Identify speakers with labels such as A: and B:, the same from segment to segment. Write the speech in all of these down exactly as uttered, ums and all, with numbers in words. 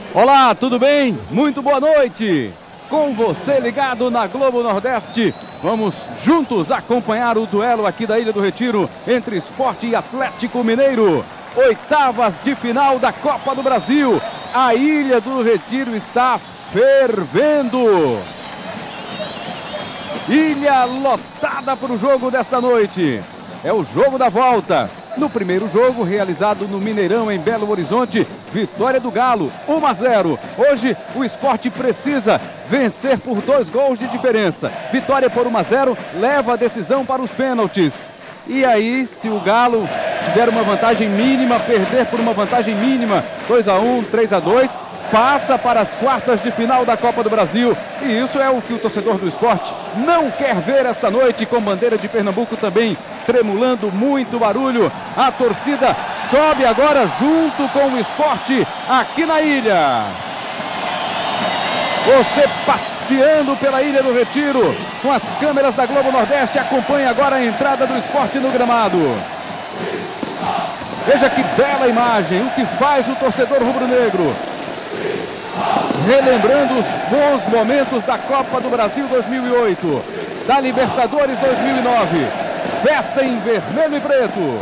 A: Olá, tudo bem? Muito boa noite! Com você ligado na Globo Nordeste, vamos juntos acompanhar o duelo aqui da Ilha do Retiro entre Sport e Atlético Mineiro. Oitavas de final da Copa do Brasil. A Ilha do Retiro está fervendo. Ilha lotada para o jogo desta noite. É o jogo da volta. No primeiro jogo, realizado no Mineirão, em Belo Horizonte, vitória do Galo, um a zero. Hoje, o Sport precisa vencer por dois gols de diferença. Vitória por um a zero, leva a decisão para os pênaltis. E aí, se o Galo tiver uma vantagem mínima, perder por uma vantagem mínima, dois a um, três a dois, passa para as quartas de final da Copa do Brasil. E isso é o que o torcedor do Sport não quer ver esta noite, com bandeira de Pernambuco também tremulando, muito barulho. A torcida sobe agora junto com o Sport aqui na ilha. Você passeando pela Ilha do Retiro com as câmeras da Globo Nordeste, acompanha agora a entrada do Sport no gramado. Veja que bela imagem, o que faz o torcedor rubro-negro. Relembrando os bons momentos da Copa do Brasil dois mil e oito, da Libertadores dois mil e nove. Festa em vermelho e preto.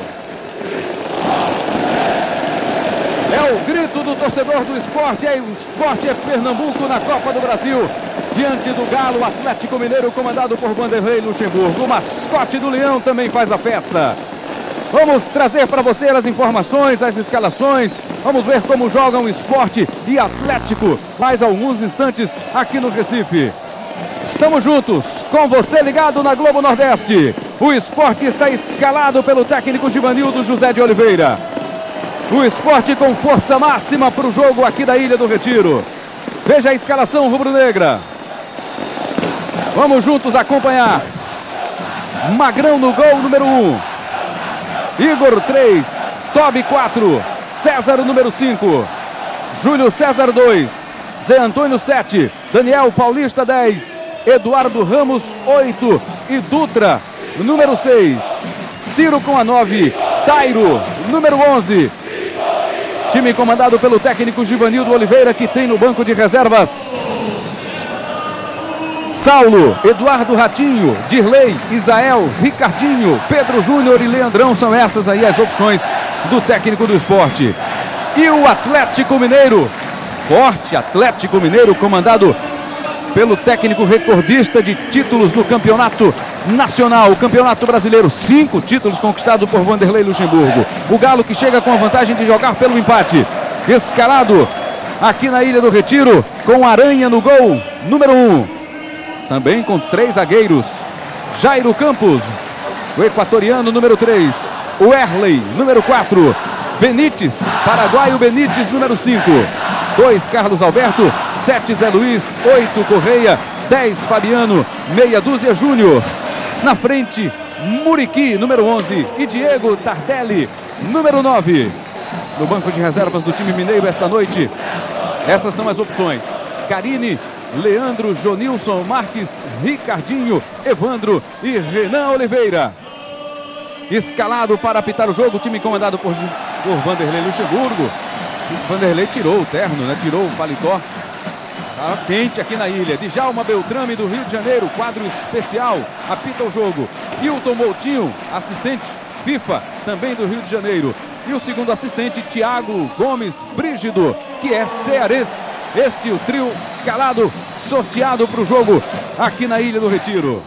A: É o grito do torcedor do Sport. É o Sport, é Pernambuco na Copa do Brasil. Diante do Galo, Atlético Mineiro, comandado por Vanderlei Luxemburgo. O mascote do Leão também faz a festa. Vamos trazer para você as informações, as escalações. Vamos ver como jogam Sport e Atlético mais alguns instantes aqui no Recife. Estamos juntos, com você ligado na Globo Nordeste. O Sport está escalado pelo técnico Givanildo José de Oliveira. O Sport com força máxima para o jogo aqui da Ilha do Retiro. Veja a escalação rubro-negra. Vamos juntos acompanhar. Magrão no gol, número um. Igor três, Tobi quatro, César número cinco, Júlio César dois, Zé Antônio sete, Daniel Paulista dez, Eduardo Ramos oito e Dutra número seis, Ciro com a nove, Tairo número onze. Time comandado pelo técnico Givanildo Oliveira, que tem no banco de reservas Saulo, Eduardo Ratinho, Dirley, Isael, Ricardinho, Pedro Júnior e Leandrão. São essas aí as opções do técnico do Sport. E o Atlético Mineiro, forte Atlético Mineiro, comandado pelo técnico recordista de títulos no campeonato nacional, o campeonato brasileiro, cinco títulos conquistados por Vanderlei Luxemburgo. O Galo que chega com a vantagem de jogar pelo empate. Escalado aqui na Ilha do Retiro com Aranha no gol, número um. Também com três zagueiros. Jairo Campos, o equatoriano, número três. O Erley, número quatro. Benítez, paraguaio Benítez, número cinco. dois, Carlos Alberto. sete, Zé Luiz. oito, Correia. dez, Fabiano. Meia dúzia, Júnior. Na frente, Muriqui, número onze. E Diego Tardelli, número nove. No banco de reservas do time mineiro esta noite, essas são as opções. Carine, Leandro, Jonilson, Marques, Ricardinho, Evandro e Renan Oliveira. Escalado para apitar o jogo, o time comandado por, por Vanderlei Luxemburgo. Vanderlei tirou o terno, né? Tirou o paletó. Tá quente aqui na ilha. Djalma Beltrame do Rio de Janeiro, quadro especial, apita o jogo. Hilton Moutinho, assistente FIFA, também do Rio de Janeiro. E o segundo assistente, Thiago Gomes Brígido, que é cearense. Este o trio escalado, sorteado para o jogo aqui na Ilha do Retiro.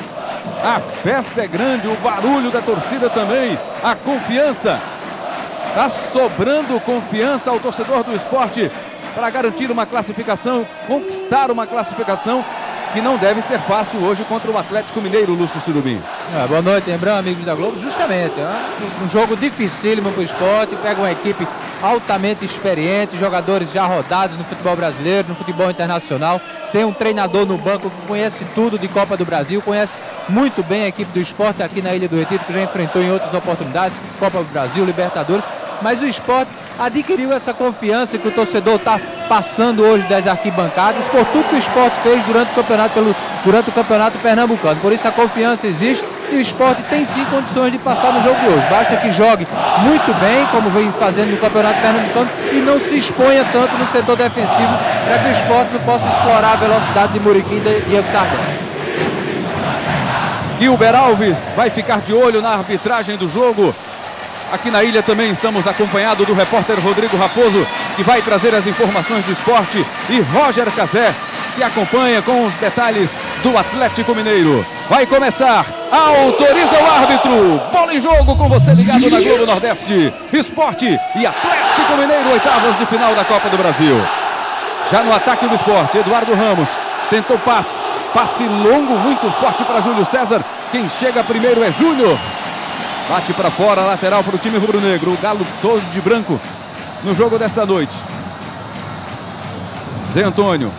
A: A festa é grande, o barulho da torcida também, a confiança. Está sobrando confiança ao torcedor do Sport para garantir uma classificação, conquistar uma classificação que não deve ser fácil hoje contra o Atlético Mineiro, Lúcio Surubim.
B: É, boa noite, lembrando, amigos da Globo. Justamente, né? Um jogo dificílimo para o Sport, pega uma equipe altamente experiente, jogadores já rodados no futebol brasileiro, no futebol internacional. Tem um treinador no banco que conhece tudo de Copa do Brasil, conhece muito bem a equipe do Sport aqui na Ilha do Retiro, que já enfrentou em outras oportunidades, Copa do Brasil, Libertadores. mas o Sport adquiriu essa confiança que o torcedor está passando hoje das arquibancadas por tudo que o Sport fez durante o campeonato, pelo, durante o campeonato pernambucano. Por isso a confiança existe e o Sport tem sim condições de passar no jogo de hoje. Basta que jogue muito bem, como vem fazendo no campeonato pernambucano, e não se exponha tanto no setor defensivo para que o Sport não possa explorar a velocidade de Muriqui e de Diego Tardelli.
A: Gilber Alves vai ficar de olho na arbitragem do jogo. Aqui na ilha também estamos acompanhados do repórter Rodrigo Raposo, que vai trazer as informações do esporte, e Roger Cazé, que acompanha com os detalhes do Atlético Mineiro. Vai começar, autoriza o árbitro, bola em jogo com você ligado na Globo Nordeste. Esporte e Atlético Mineiro, oitavas de final da Copa do Brasil. Já no ataque do Esporte, Eduardo Ramos tentou passe, passe longo, muito forte para Júlio César. Quem chega primeiro é Júnior. Bate para fora, lateral para o time rubro-negro. O Galo todo de branco no jogo desta noite. Zé Antônio.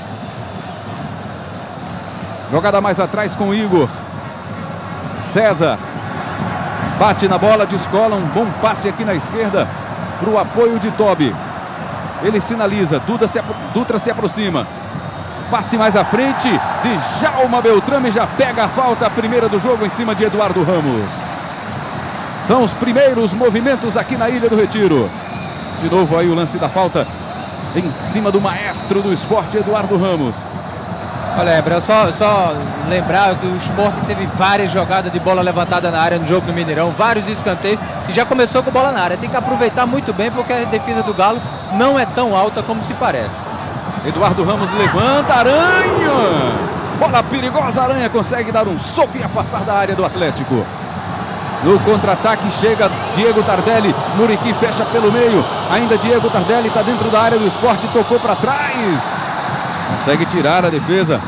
A: Jogada mais atrás com Igor. César. Bate na bola, descola. Um bom passe aqui na esquerda para o apoio de Tobi. Ele sinaliza. Duda se, Dutra se aproxima. Passe mais à frente de Djalma Beltrame. Já pega a falta, a primeira do jogo em cima de Eduardo Ramos. São os primeiros movimentos aqui na Ilha do Retiro. De novo aí o lance da falta em cima do maestro do Esporte, Eduardo Ramos.
B: Olha, Ebra, só, só lembrar que o Sport teve várias jogadas de bola levantada na área no jogo do Mineirão, vários escanteios, e já começou com bola na área. Tem que aproveitar muito bem, porque a defesa do Galo não é tão alta como se parece.
A: Eduardo Ramos levanta, Aranha! Bola perigosa, Aranha consegue dar um soco e afastar da área do Atlético. No contra-ataque chega Diego Tardelli, Muriqui fecha pelo meio, ainda Diego Tardelli está dentro da área do Esporte, tocou para trás, consegue tirar a defesa.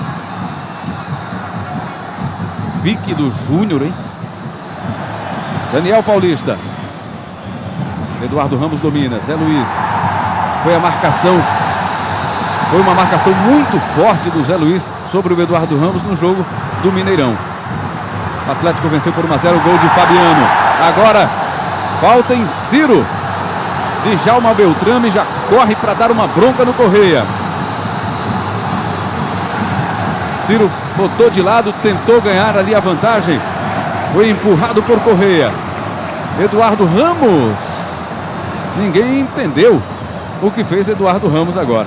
A: Pique do Júnior, hein? Daniel Paulista. Eduardo Ramos domina, Zé Luiz. Foi a marcação, foi uma marcação muito forte do Zé Luiz sobre o Eduardo Ramos no jogo do Mineirão. O Atlético venceu por um a zero, gol de Fabiano. Agora, falta em Ciro. Djalma Beltrame já corre para dar uma bronca no Correia. Ciro botou de lado, tentou ganhar ali a vantagem. Foi empurrado por Correia. Eduardo Ramos. Ninguém entendeu o que fez Eduardo Ramos agora.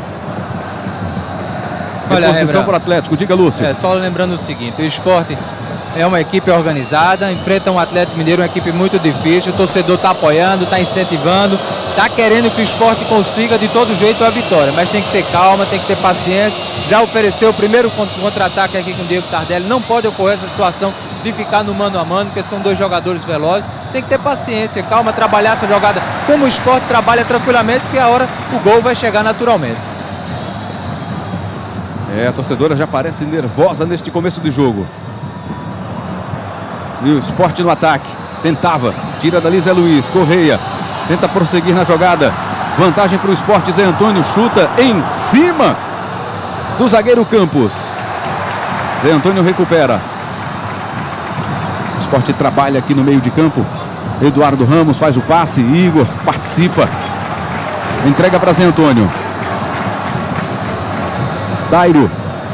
B: Olha,
A: posição para o Atlético, diga, Lúcio.
B: É, só lembrando o seguinte, o Sport é uma equipe organizada, enfrenta um Atlético Mineiro, uma equipe muito difícil, o torcedor está apoiando, está incentivando, está querendo que o Sport consiga de todo jeito a vitória, mas tem que ter calma, tem que ter paciência. Já ofereceu o primeiro contra-ataque aqui com o Diego Tardelli, não pode ocorrer essa situação de ficar no mano a mano, porque são dois jogadores velozes, tem que ter paciência, calma, trabalhar essa jogada como o Sport trabalha tranquilamente, que a hora o gol vai chegar naturalmente.
A: É, a torcedora já parece nervosa neste começo de jogo. E o Sport no ataque, tentava, tira dali Zé Luiz, Correia, tenta prosseguir na jogada, vantagem para o Sport, Zé Antônio chuta em cima do zagueiro Campos. Zé Antônio recupera. O Sport trabalha aqui no meio de campo, Eduardo Ramos faz o passe, Igor participa, entrega para Zé Antônio. Dairo.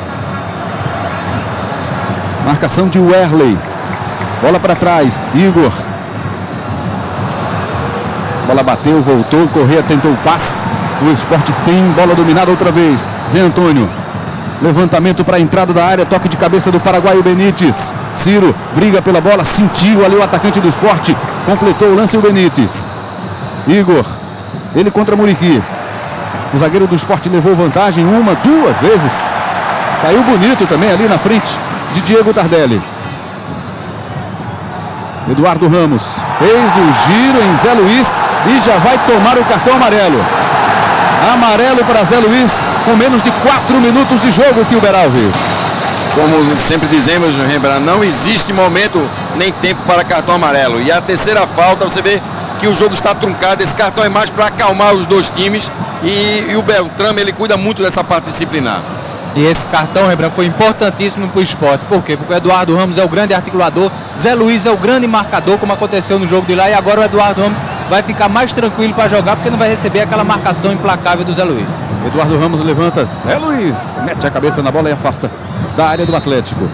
A: Marcação de Werley. Bola para trás, Igor. Bola bateu, voltou, Correia tentou o passe. O Sport tem bola dominada outra vez. Zé Antônio. Levantamento para a entrada da área, toque de cabeça do paraguaio Benítez. Ciro briga pela bola, sentiu ali o atacante do Sport. Completou o lance o Benítez. Igor. Ele contra Muriqui. O zagueiro do Sport levou vantagem uma, duas vezes. Saiu bonito também ali na frente de Diego Tardelli. Eduardo Ramos fez o giro em Zé Luiz e já vai tomar o cartão amarelo. Amarelo para Zé Luiz com menos de quatro minutos de jogo, Gilber Alves.
C: Como sempre dizemos, Rembrandt, não existe momento nem tempo para cartão amarelo. E a terceira falta, você vê que o jogo está truncado. Esse cartão é mais para acalmar os dois times. E, e o Beltrame, ele cuida muito dessa parte disciplinar.
B: E esse cartão, Rembrandt, foi importantíssimo para o Sport. Por quê? Porque o Eduardo Ramos é o grande articulador, Zé Luiz é o grande marcador, como aconteceu no jogo de lá, e agora o Eduardo Ramos vai ficar mais tranquilo para jogar, porque não vai receber aquela marcação implacável do Zé Luiz.
A: Eduardo Ramos levanta, Zé Luiz mete a cabeça na bola e afasta da área do Atlético.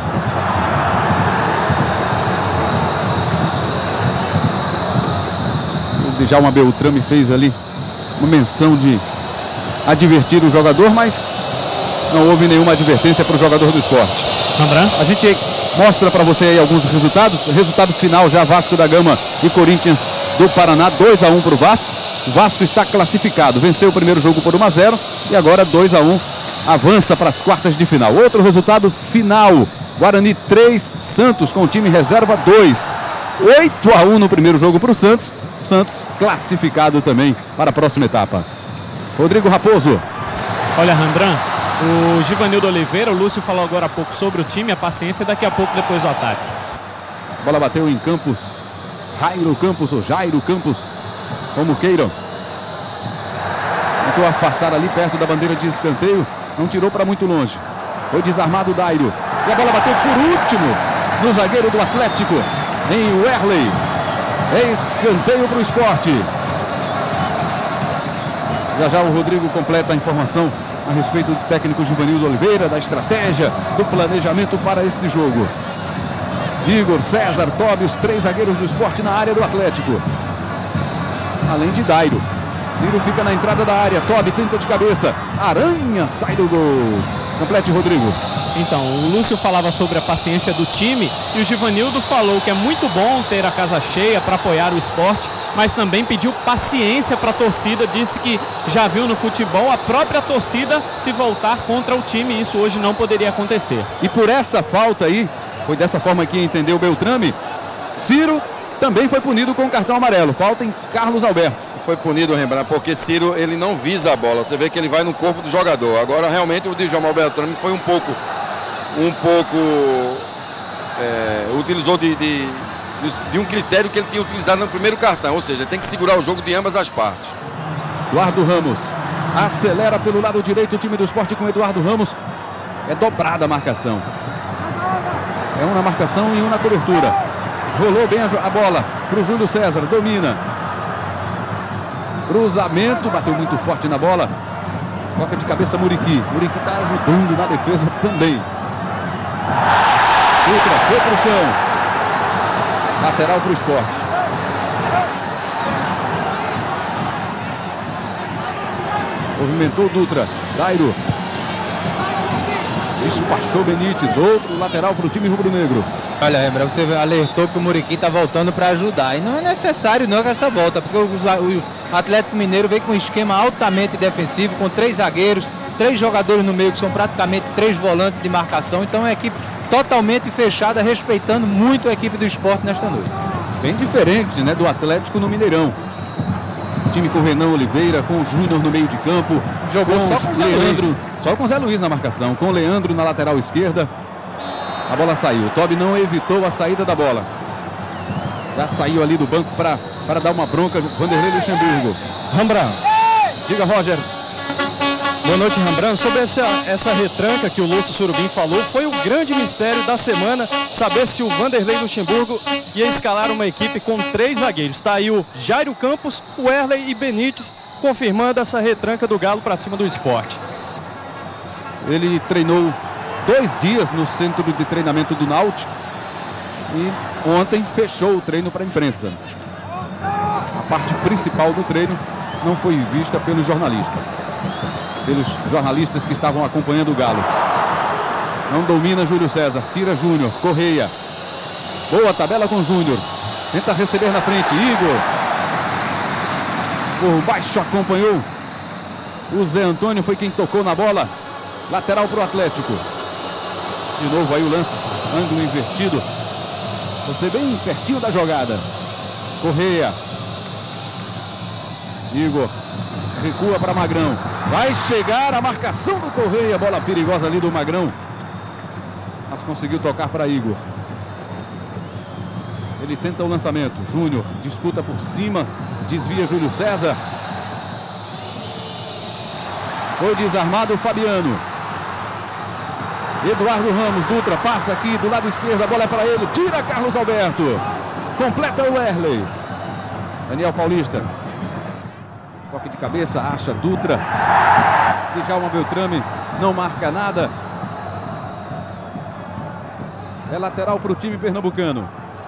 A: O Djalma Beltrame fez ali uma menção de advertir o jogador, mas não houve nenhuma advertência para o jogador do Sport.
D: Rembrandt.
A: A gente mostra para você aí alguns resultados. Resultado final já: Vasco da Gama e Corinthians do Paraná, dois a um para o Vasco. O Vasco está classificado, venceu o primeiro jogo por um a zero e agora dois a um, avança para as quartas de final. Outro resultado final: Guarani três, Santos com o time reserva dois. oito a um no primeiro jogo para o Santos. Santos classificado também para a próxima etapa. Rodrigo Raposo.
D: Olha, Rembrandt, o Givanildo Oliveira, o Lúcio falou agora há pouco sobre o time, a paciência daqui a pouco depois do ataque.
A: A bola bateu em Campos, Jairo Campos ou Jairo Campos, como queiram. Tentou afastar ali perto da bandeira de escanteio, não tirou para muito longe. Foi desarmado o Dairo. E a bola bateu por último no zagueiro do Atlético, em Werley. Escanteio para o Sport. Já já o Rodrigo completa a informação a respeito do técnico Givanildo Oliveira, da estratégia, do planejamento para este jogo. Igor, César, Tobi, os três zagueiros do Sport na área do Atlético. Além de Dairo. Ciro fica na entrada da área. Tobi tenta de cabeça. Aranha sai do gol. Complete, Rodrigo.
D: Então, o Lúcio falava sobre a paciência do time e o Givanildo falou que é muito bom ter a casa cheia para apoiar o Sport, mas também pediu paciência para a torcida, disse que já viu no futebol a própria torcida se voltar contra o time e isso hoje não poderia acontecer.
A: E por essa falta aí, foi dessa forma que entendeu o Beltrame, Ciro também foi punido com o cartão amarelo. Falta em Carlos Alberto.
C: Foi punido, Rembrandt, porque Ciro ele não visa a bola. Você vê que ele vai no corpo do jogador. Agora realmente o Djalma Beltrame foi um pouco, um pouco é, utilizou de, de, de um critério que ele tinha utilizado no primeiro cartão. Ou seja, ele tem que segurar o jogo de ambas as partes.
A: Eduardo Ramos acelera pelo lado direito o time do Sport com Eduardo Ramos. É dobrada a marcação. É um na marcação e um na cobertura. Rolou bem a, a bola para o Júlio César, domina. Cruzamento, bateu muito forte na bola. Toca de cabeça Muriqui. Muriqui está ajudando na defesa também. Dutra foi para o chão. Lateral para o Sport. Movimentou Dutra. Dairo. Despachou Benítez. Outro lateral para o time rubro-negro.
B: Olha, Rembrandt, você alertou que o Muriqui está voltando para ajudar. E não é necessário não essa volta, porque o, o Atlético Mineiro veio com um esquema altamente defensivo, com três zagueiros, três jogadores no meio, que são praticamente três volantes de marcação. Então é uma equipe totalmente fechada, respeitando muito a equipe do Sport nesta noite.
A: Bem diferente, né, do Atlético no Mineirão. O time com o Renan Oliveira, com o Júnior no meio de campo.
B: Jogou
A: com
B: só com o Zé
A: Leandro,
B: Luiz.
A: Só com o Zé Luiz na marcação, com o Leandro na lateral esquerda. A bola saiu. O Tobi não evitou a saída da bola. Já saiu ali do banco para para dar uma bronca. Vanderlei Luxemburgo.
E: Rembrandt.
A: Diga, Roger.
E: Boa noite, Rembrandt. Sobre essa, essa retranca que o Lúcio Surubim falou, foi o grande mistério da semana saber se o Vanderlei Luxemburgo ia escalar uma equipe com três zagueiros. Está aí o Jairo Campos, o Werley e Benítez, confirmando essa retranca do Galo para cima do Sport.
A: Ele treinou dois dias no centro de treinamento do Náutico e ontem fechou o treino para a imprensa. A parte principal do treino não foi vista pelos jornalistas. Pelos jornalistas que estavam acompanhando o Galo. Não domina Júlio César, tira Júnior, Correia. Boa tabela com Júnior. Tenta receber na frente, Igor. Por baixo acompanhou. O Zé Antônio foi quem tocou na bola. Lateral para o Atlético. De novo aí o lance, ângulo invertido. Você bem pertinho da jogada. Correia. Igor recua para Magrão. Vai chegar a marcação do Correia. Bola perigosa ali do Magrão. Mas conseguiu tocar para Igor. Ele tenta o lançamento. Júnior disputa por cima. Desvia Júlio César. Foi desarmado o Fabiano. Eduardo Ramos, Dutra, passa aqui do lado esquerdo, a bola é para ele, tira Carlos Alberto, completa o Werley. Daniel Paulista. Toque de cabeça, acha Dutra. Djalma Beltrame não marca nada. É lateral para o time pernambucano.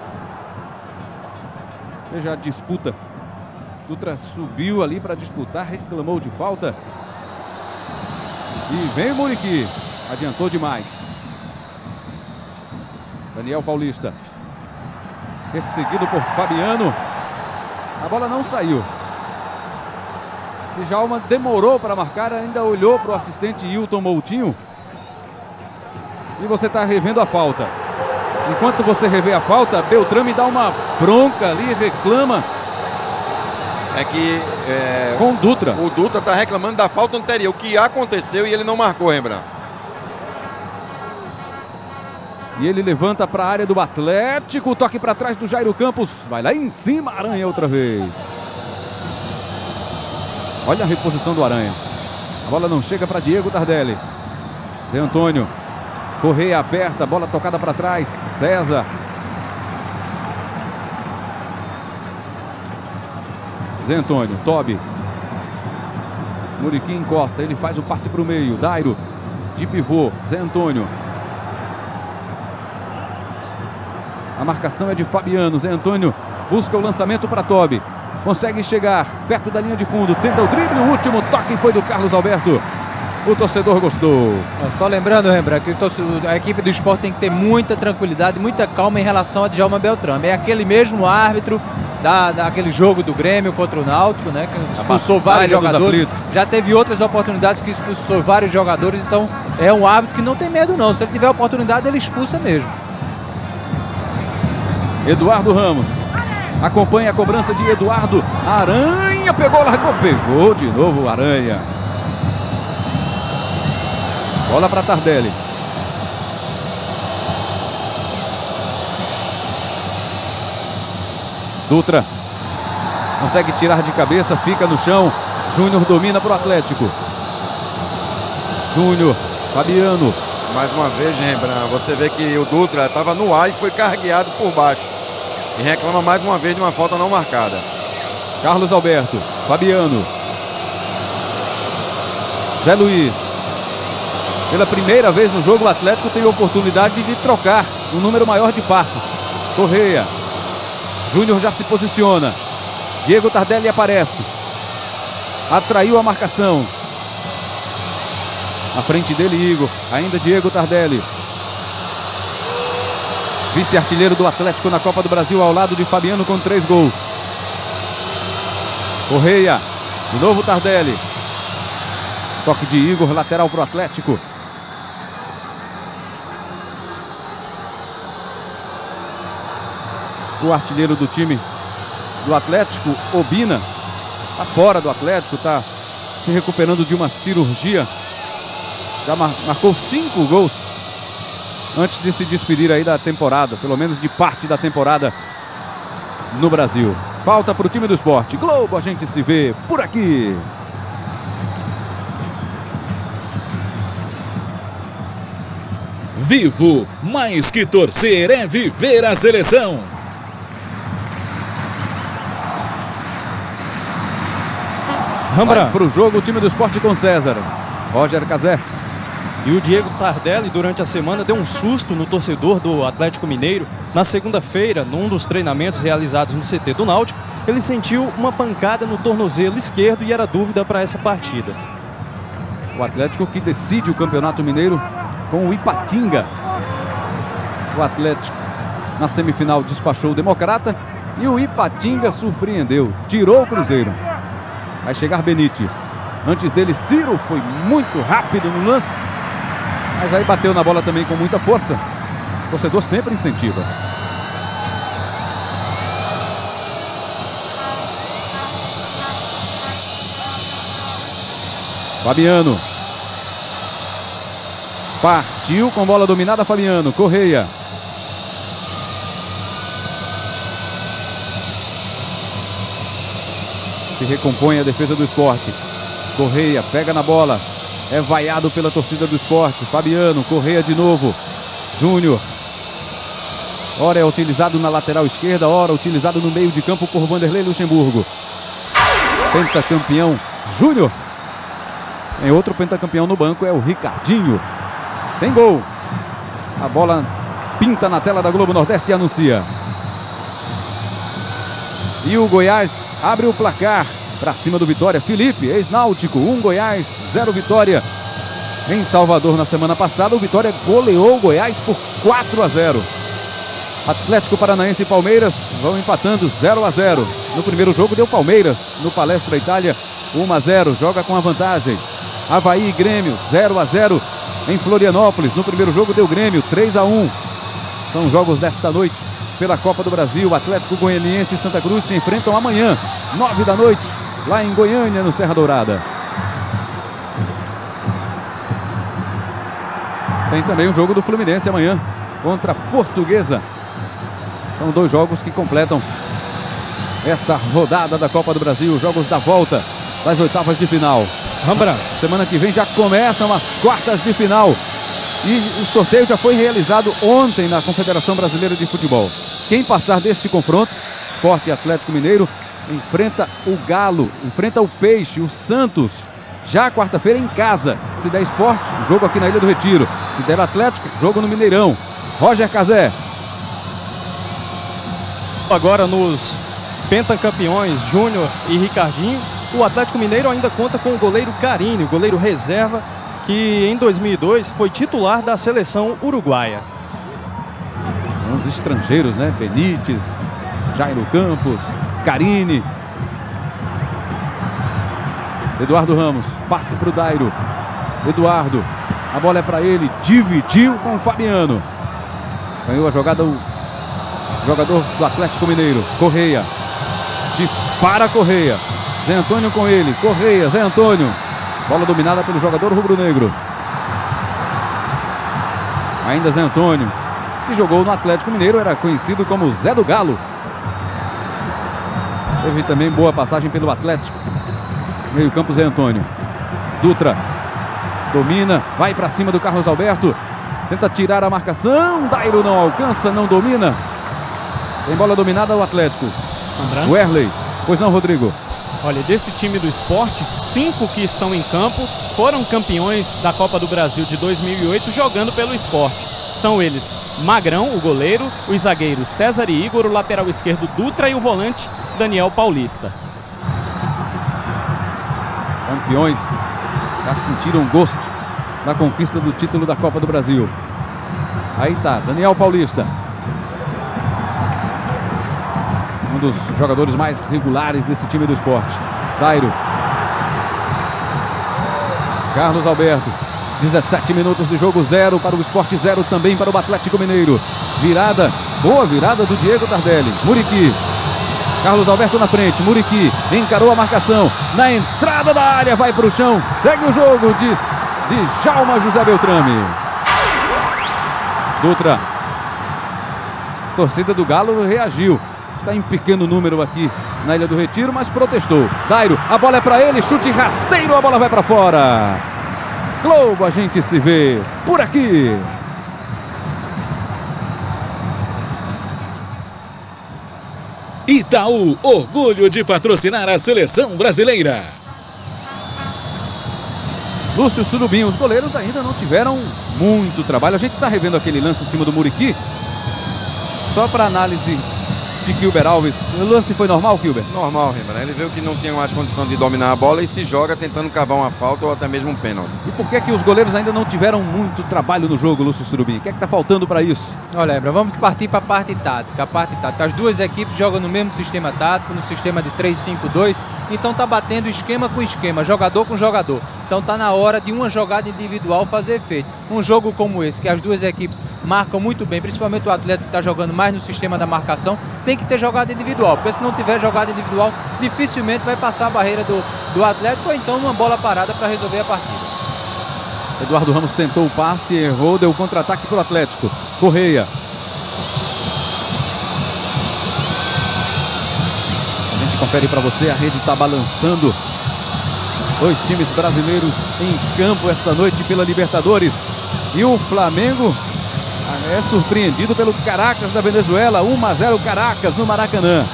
A: Veja a disputa. Dutra subiu ali para disputar, reclamou de falta. E vem o Muriqui. Adiantou demais. Daniel Paulista. Perseguido por Fabiano. A bola não saiu. Djalma demorou para marcar, ainda olhou para o assistente Hilton Moutinho. E você está revendo a falta. Enquanto você revê a falta, Beltrame dá uma bronca ali, reclama.
C: É que é,
A: com o Dutra.
C: O Dutra está reclamando da falta anterior, o que aconteceu e ele não marcou, Rembrandt.
A: E ele levanta para a área do Atlético, toque para trás do Jairo Campos. Vai lá em cima, Aranha outra vez. Olha a reposição do Aranha. A bola não chega para Diego Tardelli. Zé Antônio. Correia aperta, bola tocada para trás. César. Zé Antônio, Tobi. Muriqui encosta, ele faz o passe para o meio. Dairo, de pivô. Zé Antônio. A marcação é de Fabiano. Zé Antônio busca o lançamento para Tobi. Consegue chegar perto da linha de fundo. Tenta o drible. O último toque foi do Carlos Alberto. O torcedor gostou.
B: Só lembrando, Rembrandt, que a equipe do Sport tem que ter muita tranquilidade, muita calma em relação a Djalma Beltrame. É aquele mesmo árbitro da, daquele jogo do Grêmio contra o Náutico, né? Que expulsou vários jogadores. Já teve outras oportunidades que expulsou vários jogadores. Então é um árbitro que não tem medo não. Se ele tiver oportunidade, ele expulsa mesmo.
A: Eduardo Ramos. Acompanha a cobrança de Eduardo. Aranha pegou, largou, pegou de novo o Aranha. Bola para Tardelli. Dutra. Consegue tirar de cabeça, fica no chão. Júnior domina para o Atlético. Júnior, Fabiano.
C: Mais uma vez, Rembrandt, você vê que o Dutra estava no ar e foi carreado por baixo. E reclama mais uma vez de uma falta não marcada.
A: Carlos Alberto, Fabiano. Zé Luiz. Pela primeira vez no jogo, o Atlético tem a oportunidade de trocar um número maior de passes. Correia. Júnior já se posiciona. Diego Tardelli aparece. Atraiu a marcação. Na frente dele, Igor. Ainda Diego Tardelli. Vice-artilheiro do Atlético na Copa do Brasil, ao lado de Fabiano com três gols. Correia. De novo Tardelli. Toque de Igor, lateral para o Atlético. O artilheiro do time do Atlético, Obina, está fora do Atlético, está se recuperando de uma cirurgia. Já mar marcou cinco gols antes de se despedir aí da temporada, pelo menos de parte da temporada no Brasil. Falta para o time do Sport. Globo, a gente se vê por aqui.
F: Vivo, mais que torcer é viver a seleção.
A: Rembrandt. Para o jogo, o time do Sport com César. Roger Cazé.
E: E o Diego Tardelli, durante a semana, deu um susto no torcedor do Atlético Mineiro. Na segunda-feira, num dos treinamentos realizados no C T do Náutico, ele sentiu uma pancada no tornozelo esquerdo e era dúvida para essa partida.
A: O Atlético que decide o Campeonato Mineiro com o Ipatinga. O Atlético, na semifinal, despachou o Democrata e o Ipatinga surpreendeu, tirou o Cruzeiro. Vai chegar Benítez. Antes dele, Ciro foi muito rápido no lance. Mas aí bateu na bola também com muita força. O torcedor sempre incentiva. Fabiano. Partiu com bola dominada, Fabiano. Correia. Se recompõe a defesa do Sport. Correia pega na bola. É vaiado pela torcida do Sport. Fabiano, Correia de novo. Júnior. Ora é utilizado na lateral esquerda, ora utilizado no meio de campo por Vanderlei Luxemburgo. Pentacampeão Júnior. Tem outro pentacampeão no banco, é o Ricardinho. Tem gol. A bola pinta na tela da Globo Nordeste e anuncia. E o Goiás abre o placar para cima do Vitória. Felipe, ex-náutico, um Goiás, zero Vitória. Em Salvador, na semana passada, o Vitória goleou o Goiás por quatro a zero. Atlético Paranaense e Palmeiras vão empatando zero a zero. No primeiro jogo deu Palmeiras, no Palestra Itália, um a zero, joga com a vantagem. Avaí e Grêmio, zero a zero em Florianópolis. No primeiro jogo deu Grêmio, três a um. São jogos desta noite pela Copa do Brasil. Atlético Goianiense e Santa Cruz se enfrentam amanhã, nove da noite, lá em Goiânia, no Serra Dourada. Tem também o jogo do Fluminense amanhã contra a Portuguesa. São dois jogos que completam esta rodada da Copa do Brasil, jogos da volta das oitavas de final.
E: Rembrandt,
A: semana que vem já começam as quartas de final. E o sorteio já foi realizado ontem na Confederação Brasileira de Futebol. Quem passar deste confronto, Sport e Atlético Mineiro, enfrenta o Galo, enfrenta o Peixe, o Santos. Já quarta-feira em casa. Se der Sport, jogo aqui na Ilha do Retiro. Se der Atlético, jogo no Mineirão. Roger Cazé.
E: Agora nos pentacampeões Júnior e Ricardinho, o Atlético Mineiro ainda conta com o goleiro Carini, o goleiro reserva, que em dois mil e dois foi titular da seleção uruguaia.
A: Uns estrangeiros, né? Benítez, Jairo Campos, Carini. Eduardo Ramos, passe para o Dairo. Eduardo, a bola é para ele, dividiu com o Fabiano. Ganhou a jogada o jogador do Atlético Mineiro, Correia. Dispara Correia. Zé Antônio com ele, Correia, Zé Antônio. Bola dominada pelo jogador rubro-negro. Ainda Zé Antônio, que jogou no Atlético Mineiro, era conhecido como Zé do Galo. Teve também boa passagem pelo Atlético. Meio campo Zé Antônio. Dutra domina, vai para cima do Carlos Alberto. Tenta tirar a marcação. Dairo não alcança, não domina. Tem bola dominada o Atlético.
D: Rembrandt.
A: Werley. Pois não, Rodrigo?
D: Olha, desse time do Sport, cinco que estão em campo foram campeões da Copa do Brasil de dois mil e oito jogando pelo Sport. São eles Magrão, o goleiro, os zagueiros César e Igor, o lateral esquerdo Dutra e o volante Daniel Paulista.
A: Campeões já sentiram gosto na conquista do título da Copa do Brasil. Aí tá, Daniel Paulista. Um dos jogadores mais regulares desse time do Sport. Dairo. Carlos Alberto. dezessete minutos de jogo, zero para o Sport, zero também para o Atlético Mineiro. Virada, boa virada do Diego Tardelli. Muriqui. Carlos Alberto na frente, Muriqui encarou a marcação. Na entrada da área, vai para o chão. Segue o jogo, diz Djalma José Beltrame. Dutra. Torcida do Galo reagiu. Está em pequeno número aqui na Ilha do Retiro, mas protestou. Dairo, a bola é para ele, chute rasteiro, a bola vai para fora. Globo, a gente se vê por aqui.
F: Itaú, orgulho de patrocinar a seleção brasileira.
A: Lúcio Surubim, os goleiros ainda não tiveram muito trabalho. A gente está revendo aquele lance em cima do Muriqui. Só para análise de Gilber Alves. O lance foi normal, Gilber?
C: Normal, Rembrandt. Ele viu que não tinha mais condição de dominar a bola e se joga tentando cavar uma falta ou até mesmo um pênalti.
A: E por que que os goleiros ainda não tiveram muito trabalho no jogo, Lúcio Surubim? O que é que está faltando para isso?
B: Olha, Ebra, vamos partir para a parte tática. A parte tática. As duas equipes jogam no mesmo sistema tático, no sistema de três cinco dois. Então tá batendo esquema com esquema, jogador com jogador. Então tá na hora de uma jogada individual fazer efeito. Um jogo como esse, que as duas equipes marcam muito bem, principalmente o Atlético que está jogando mais no sistema da marcação, tem que ter jogada individual, porque se não tiver jogada individual, dificilmente vai passar a barreira do, do Atlético, ou então uma bola parada para resolver a partida.
A: Eduardo Ramos tentou o passe, errou, deu contra-ataque para o Atlético. Correia. A gente confere para você, a rede está balançando. Dois times brasileiros em campo esta noite pela Libertadores. E o Flamengo É surpreendido pelo Caracas da Venezuela. um a zero Caracas no Maracanã.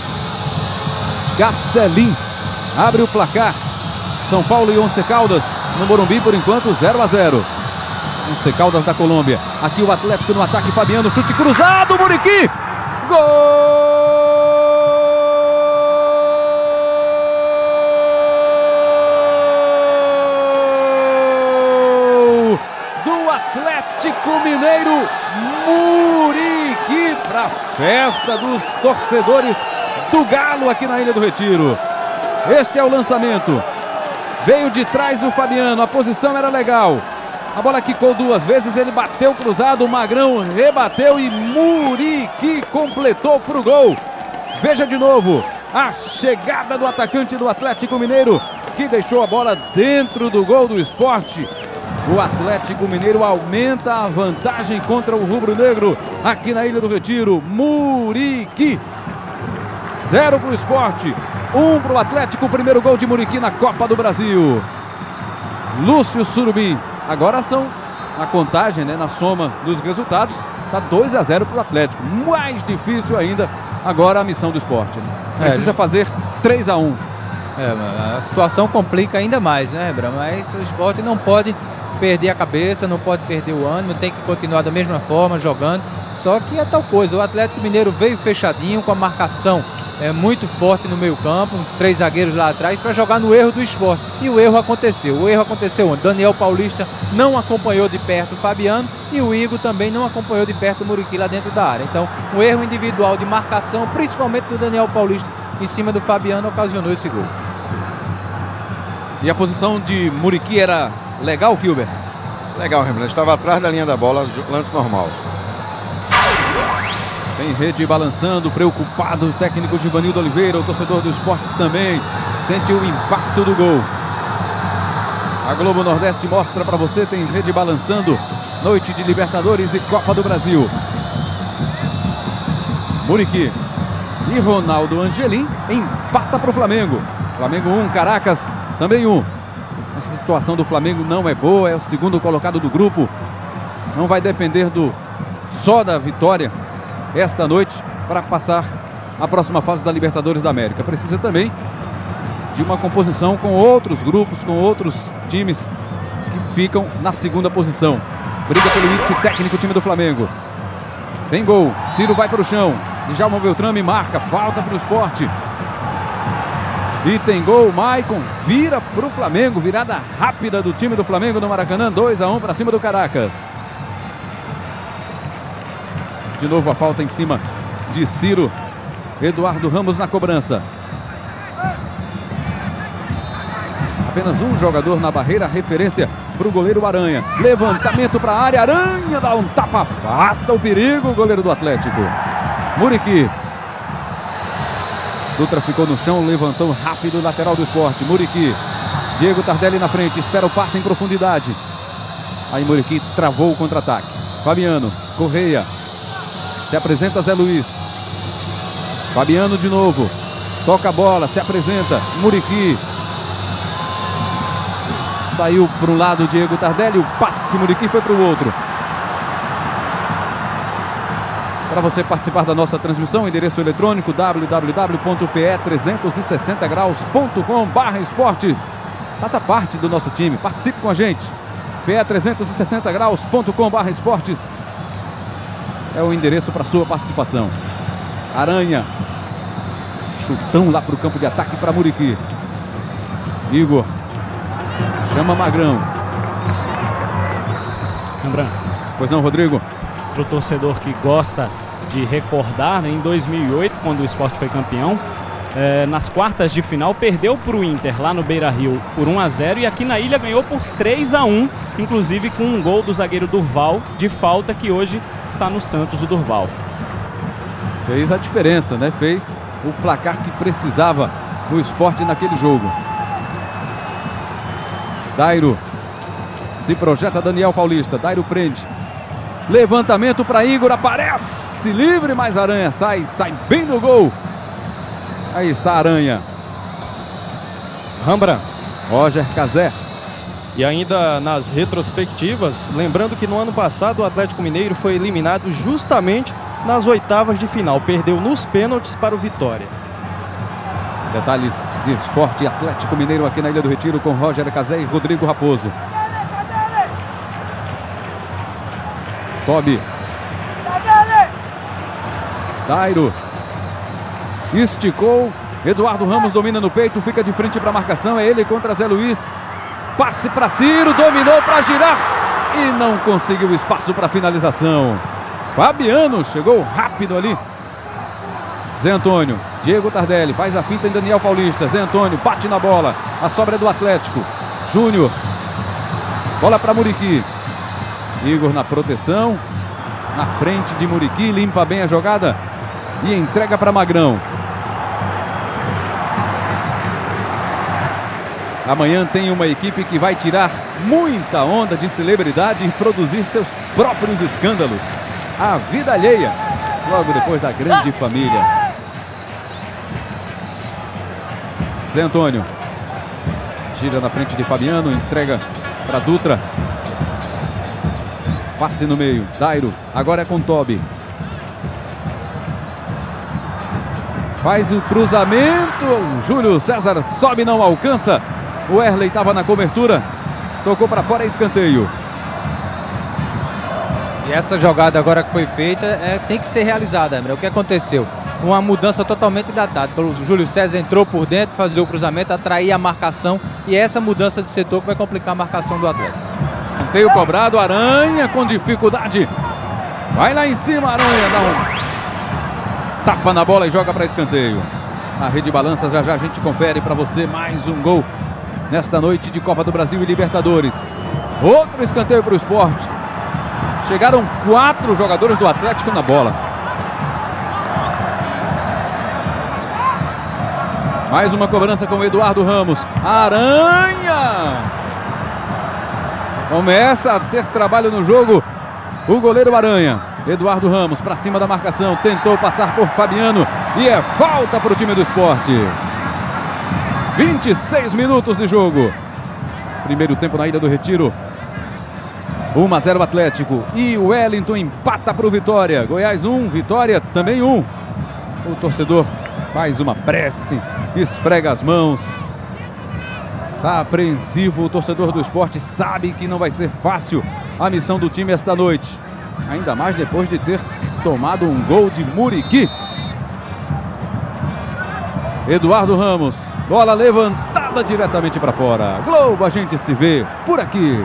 A: Gastelin abre o placar. São Paulo e Once Caldas no Morumbi, por enquanto zero a zero. Once Caldas da Colômbia. Aqui o Atlético no ataque. Fabiano, chute cruzado. Muriqui. Gol do Atlético Mineiro. Muriqui para a festa dos torcedores do Galo aqui na Ilha do Retiro. Este é o lançamento. Veio de trás o Fabiano, a posição era legal. A bola quicou duas vezes, ele bateu cruzado, o Magrão rebateu e Muriqui completou para o gol. Veja de novo a chegada do atacante do Atlético Mineiro, que deixou a bola dentro do gol do Sport. O Atlético Mineiro aumenta a vantagem contra o rubro-negro aqui na Ilha do Retiro. Muriqui. Zero para o Sport, um para o Atlético. O primeiro gol de Muriqui na Copa do Brasil. Lúcio Surubim. Agora são, na contagem, né, na soma dos resultados, está dois a zero para o Atlético. Mais difícil ainda agora a missão do Sport. Né? Precisa é, fazer três a um.
B: É, a situação complica ainda mais, né, Rebran? Mas o Sport não pode perder a cabeça, não pode perder o ânimo, tem que continuar da mesma forma, jogando. Só que é tal coisa, o Atlético Mineiro veio fechadinho, com a marcação é, muito forte no meio campo, três zagueiros lá atrás, para jogar no erro do Sport. E o erro aconteceu. O erro aconteceu onde? Daniel Paulista não acompanhou de perto o Fabiano e o Igor também não acompanhou de perto o Muriqui lá dentro da área. Então, um erro individual de marcação, principalmente do Daniel Paulista, em cima do Fabiano, ocasionou esse gol.
A: E a posição de Muriqui era legal, Kilber?
C: Legal, Rembrandt. Estava atrás da linha da bola, lance normal.
A: Tem rede balançando, preocupado o técnico Givanildo Oliveira, o torcedor do Sport também sente o impacto do gol. A Globo Nordeste mostra para você, tem rede balançando, noite de Libertadores e Copa do Brasil. Muriqui e Ronaldo Angelim empata para o Flamengo. Flamengo um, Caracas também um. A situação do Flamengo não é boa, é o segundo colocado do grupo. Não vai depender do só da vitória esta noite para passar a próxima fase da Libertadores da América. Precisa também de uma composição com outros grupos, com outros times que ficam na segunda posição. Briga pelo índice técnico o time do Flamengo. Tem gol, Ciro vai para o chão, Djalma Beltrame marca, falta para o Sport. E tem gol, Maicon vira para o Flamengo, virada rápida do time do Flamengo no Maracanã, dois a um para cima do Caracas. De novo a falta em cima de Ciro. Eduardo Ramos na cobrança. Apenas um jogador na barreira, referência para o goleiro Aranha. Levantamento para a área, Aranha dá um tapa, afasta o perigo, o goleiro do Atlético. Muriqui. Dutra ficou no chão, levantou rápido o lateral do Sport. Muriqui. Diego Tardelli na frente, espera o passe em profundidade. Aí Muriqui travou o contra-ataque. Fabiano, Correia. Se apresenta Zé Luiz. Fabiano de novo. Toca a bola, se apresenta. Muriqui. Saiu para um lado o Diego Tardelli. O passe de Muriqui foi para o outro. Para você participar da nossa transmissão, endereço eletrônico w w w ponto p e trezentos e sessenta graus ponto com barra esporte. Faça parte do nosso time, participe com a gente. p e trezentos e sessenta graus ponto com barra esportes. É o endereço para sua participação. Aranha. Chutão lá para o campo de ataque para Muriqui. Igor. Chama Magrão.
D: Lembrando.
A: Pois não, Rodrigo?
D: Para o torcedor que gosta de recordar, né, em dois mil e oito, quando o Sport foi campeão, é, nas quartas de final perdeu para o Inter lá no Beira-Rio por um a zero e aqui na Ilha ganhou por três a um, inclusive com um gol do zagueiro Durval de falta, que hoje está no Santos, o Durval.
A: Fez a diferença, né? Fez o placar que precisava o Sport naquele jogo. Dairo. Se projeta Daniel Paulista. Dairo prende. Levantamento para Igor, aparece livre, mas Aranha sai, sai bem no gol. Aí está Aranha. Rambra. Roger Cazé.
E: E ainda nas retrospectivas, lembrando que no ano passado o Atlético Mineiro foi eliminado justamente nas oitavas de final. Perdeu nos pênaltis para o Vitória.
A: Detalhes de Esporte Atlético Mineiro aqui na Ilha do Retiro com Roger Cazé e Rodrigo Raposo. Tobi. Dairo. Esticou. Eduardo Ramos domina no peito, fica de frente para a marcação. É ele contra Zé Luiz. Passe para Ciro, dominou para girar e não conseguiu espaço para finalização. Fabiano chegou rápido ali. Zé Antônio, Diego Tardelli faz a finta em Daniel Paulista. Zé Antônio bate na bola, a sobra é do Atlético. Júnior, bola para Muriqui. Igor na proteção, na frente de Muriqui, limpa bem a jogada e entrega para Magrão. Amanhã tem uma equipe que vai tirar muita onda de celebridade e produzir seus próprios escândalos. A vida alheia, logo depois da grande família. Zé Antônio gira na frente de Fabiano, entrega para Dutra. Passe no meio, Dairo, agora é com Tobi. Faz o cruzamento, o Júlio César sobe, não alcança. O Erley estava na cobertura, tocou para fora, escanteio.
B: E essa jogada agora que foi feita é, tem que ser realizada, André. O que aconteceu? Uma mudança totalmente da tática. O Júlio César entrou por dentro, fazia o cruzamento, atraía a marcação. E essa mudança de setor que vai complicar a marcação do Atlético.
A: Escanteio cobrado, Aranha com dificuldade. Vai lá em cima, Aranha, dá um tapa na bola e joga para escanteio. A rede balança, já já a gente confere para você mais um gol nesta noite de Copa do Brasil e Libertadores. Outro escanteio para o Sport. Chegaram quatro jogadores do Atlético na bola. Mais uma cobrança com o Eduardo Ramos. Aranha! Começa a ter trabalho no jogo o goleiro Aranha. Eduardo Ramos para cima da marcação. Tentou passar por Fabiano. E é falta para o time do Sport. vinte e seis minutos de jogo. Primeiro tempo na Ilha do Retiro. um a zero Atlético. E o Wellington empata para o Vitória. Goiás um, Vitória também um. O torcedor faz uma prece, esfrega as mãos. Está apreensivo o torcedor do Sport. Sabe que não vai ser fácil a missão do time esta noite. Ainda mais depois de ter tomado um gol de Muriqui. Eduardo Ramos. Bola levantada diretamente para fora. Globo, a gente se vê por aqui.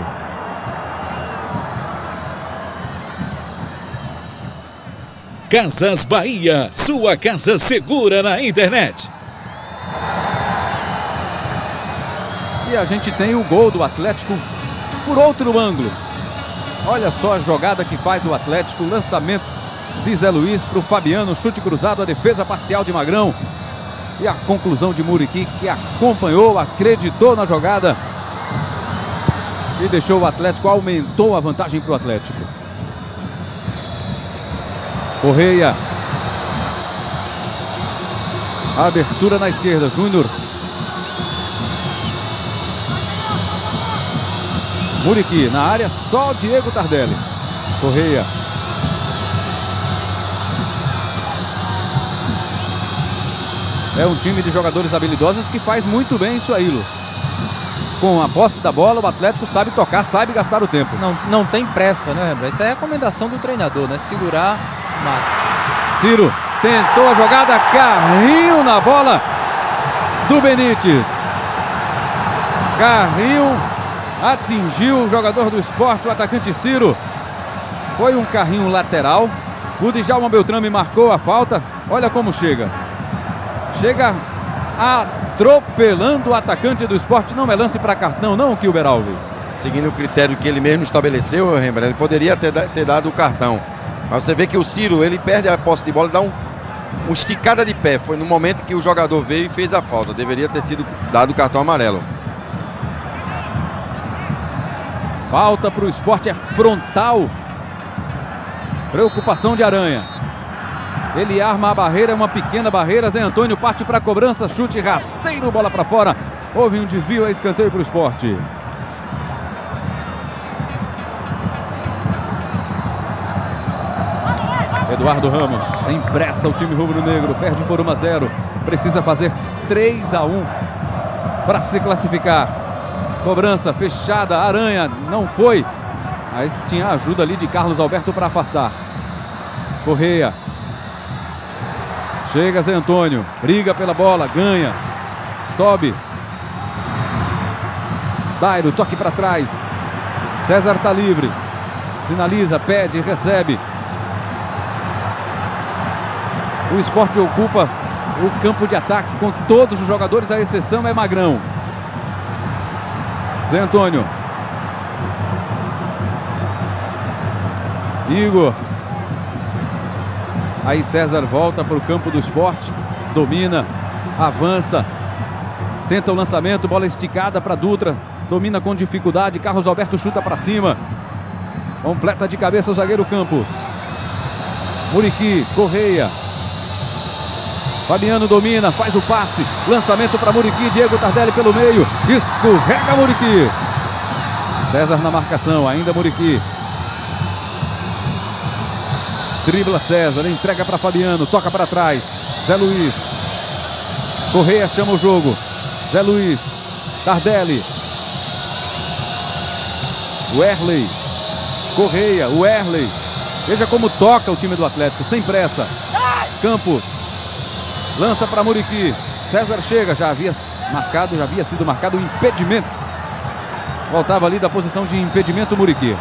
F: Casas Bahia, sua casa segura na internet.
A: E a gente tem o gol do Atlético por outro ângulo. Olha só a jogada que faz o Atlético. Lançamento de Zé Luiz para o Fabiano. Chute cruzado, a defesa parcial de Magrão. E a conclusão de Muriqui, que acompanhou, acreditou na jogada. E deixou o Atlético, aumentou a vantagem para o Atlético. Correia. Abertura na esquerda, Júnior. Muriqui na área, só o Diego Tardelli. Correia. É um time de jogadores habilidosos que faz muito bem isso aí, Lúcio. Com a posse da bola, o Atlético sabe tocar, sabe gastar o tempo.
B: Não, não tem pressa, né, Rembrandt? Isso é a recomendação do treinador, né? Segurar mais.
A: Ciro tentou a jogada, carrinho na bola do Benítez. Carrinho atingiu o jogador do Sport, o atacante Ciro. Foi um carrinho lateral. O Djalma Beltrame marcou a falta. Olha como chega. Chega atropelando o atacante do Sport. Não é lance para cartão, não, Kilber Alves.
C: Seguindo o critério que ele mesmo estabeleceu, Rembrandt, ele poderia ter, ter dado o cartão. Mas você vê que o Ciro, ele perde a posse de bola e dá um, uma esticada de pé. Foi no momento que o jogador veio e fez a falta. Deveria ter sido dado o cartão amarelo.
A: Falta para o Sport, é frontal. Preocupação de Aranha. Ele arma a barreira, uma pequena barreira. Zé Antônio parte para a cobrança, chute rasteiro, bola para fora. Houve um desvio, a escanteio para o Sport. Eduardo Ramos tem pressa o time rubro-negro, perde por um a zero, precisa fazer três a um para se classificar. Cobrança fechada, Aranha não foi, mas tinha a ajuda ali de Carlos Alberto para afastar. Correia. Chega Zé Antônio, briga pela bola, ganha. Tobi. Dairo, toque para trás. César tá livre. Sinaliza, pede, recebe. O Sport ocupa o campo de ataque com todos os jogadores, a exceção é Magrão. Zé Antônio. Igor. Aí César volta para o campo do Sport. Domina, avança. Tenta o lançamento, bola esticada para Dutra. Domina com dificuldade, Carlos Alberto chuta para cima. Completa de cabeça o zagueiro Campos. Muriqui, Correia. Fabiano domina, faz o passe. Lançamento para Muriqui, Diego Tardelli pelo meio. Escorrega Muriqui. César na marcação, ainda Muriqui. Dribla César, entrega para Fabiano, toca para trás. Zé Luiz. Correia chama o jogo. Zé Luiz. Tardelli. Werley. Correia, Werley. Veja como toca o time do Atlético, sem pressa. Campos. Lança para Muriqui. César chega, já havia marcado, já havia sido marcado o impedimento. Voltava ali da posição de impedimento Muriqui.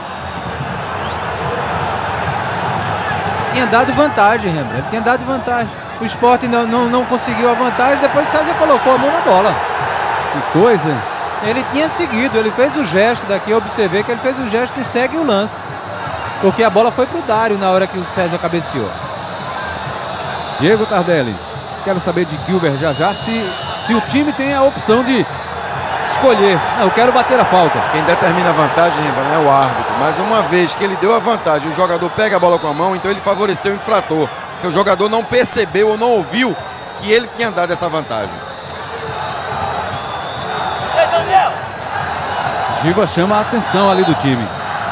B: Tinha dado vantagem, Rembrandt. Ele tinha dado vantagem. O Sport não, não, não conseguiu a vantagem, depois o César colocou a mão na bola.
A: Que coisa, hein?
B: Ele tinha seguido, ele fez o gesto daqui, eu observei que ele fez o gesto e segue o lance. Porque a bola foi pro Dário na hora que o César cabeceou.
A: Diego Tardelli. Quero saber de Gilbert já já se, se o time tem a opção de escolher. Não, eu quero bater a falta.
C: Quem determina a vantagem, Rembrandt, é o árbitro. Mas uma vez que ele deu a vantagem, o jogador pega a bola com a mão, então ele favoreceu o infrator. Que o jogador não percebeu ou não ouviu que ele tinha dado essa vantagem.
A: Giva chama a atenção ali do time.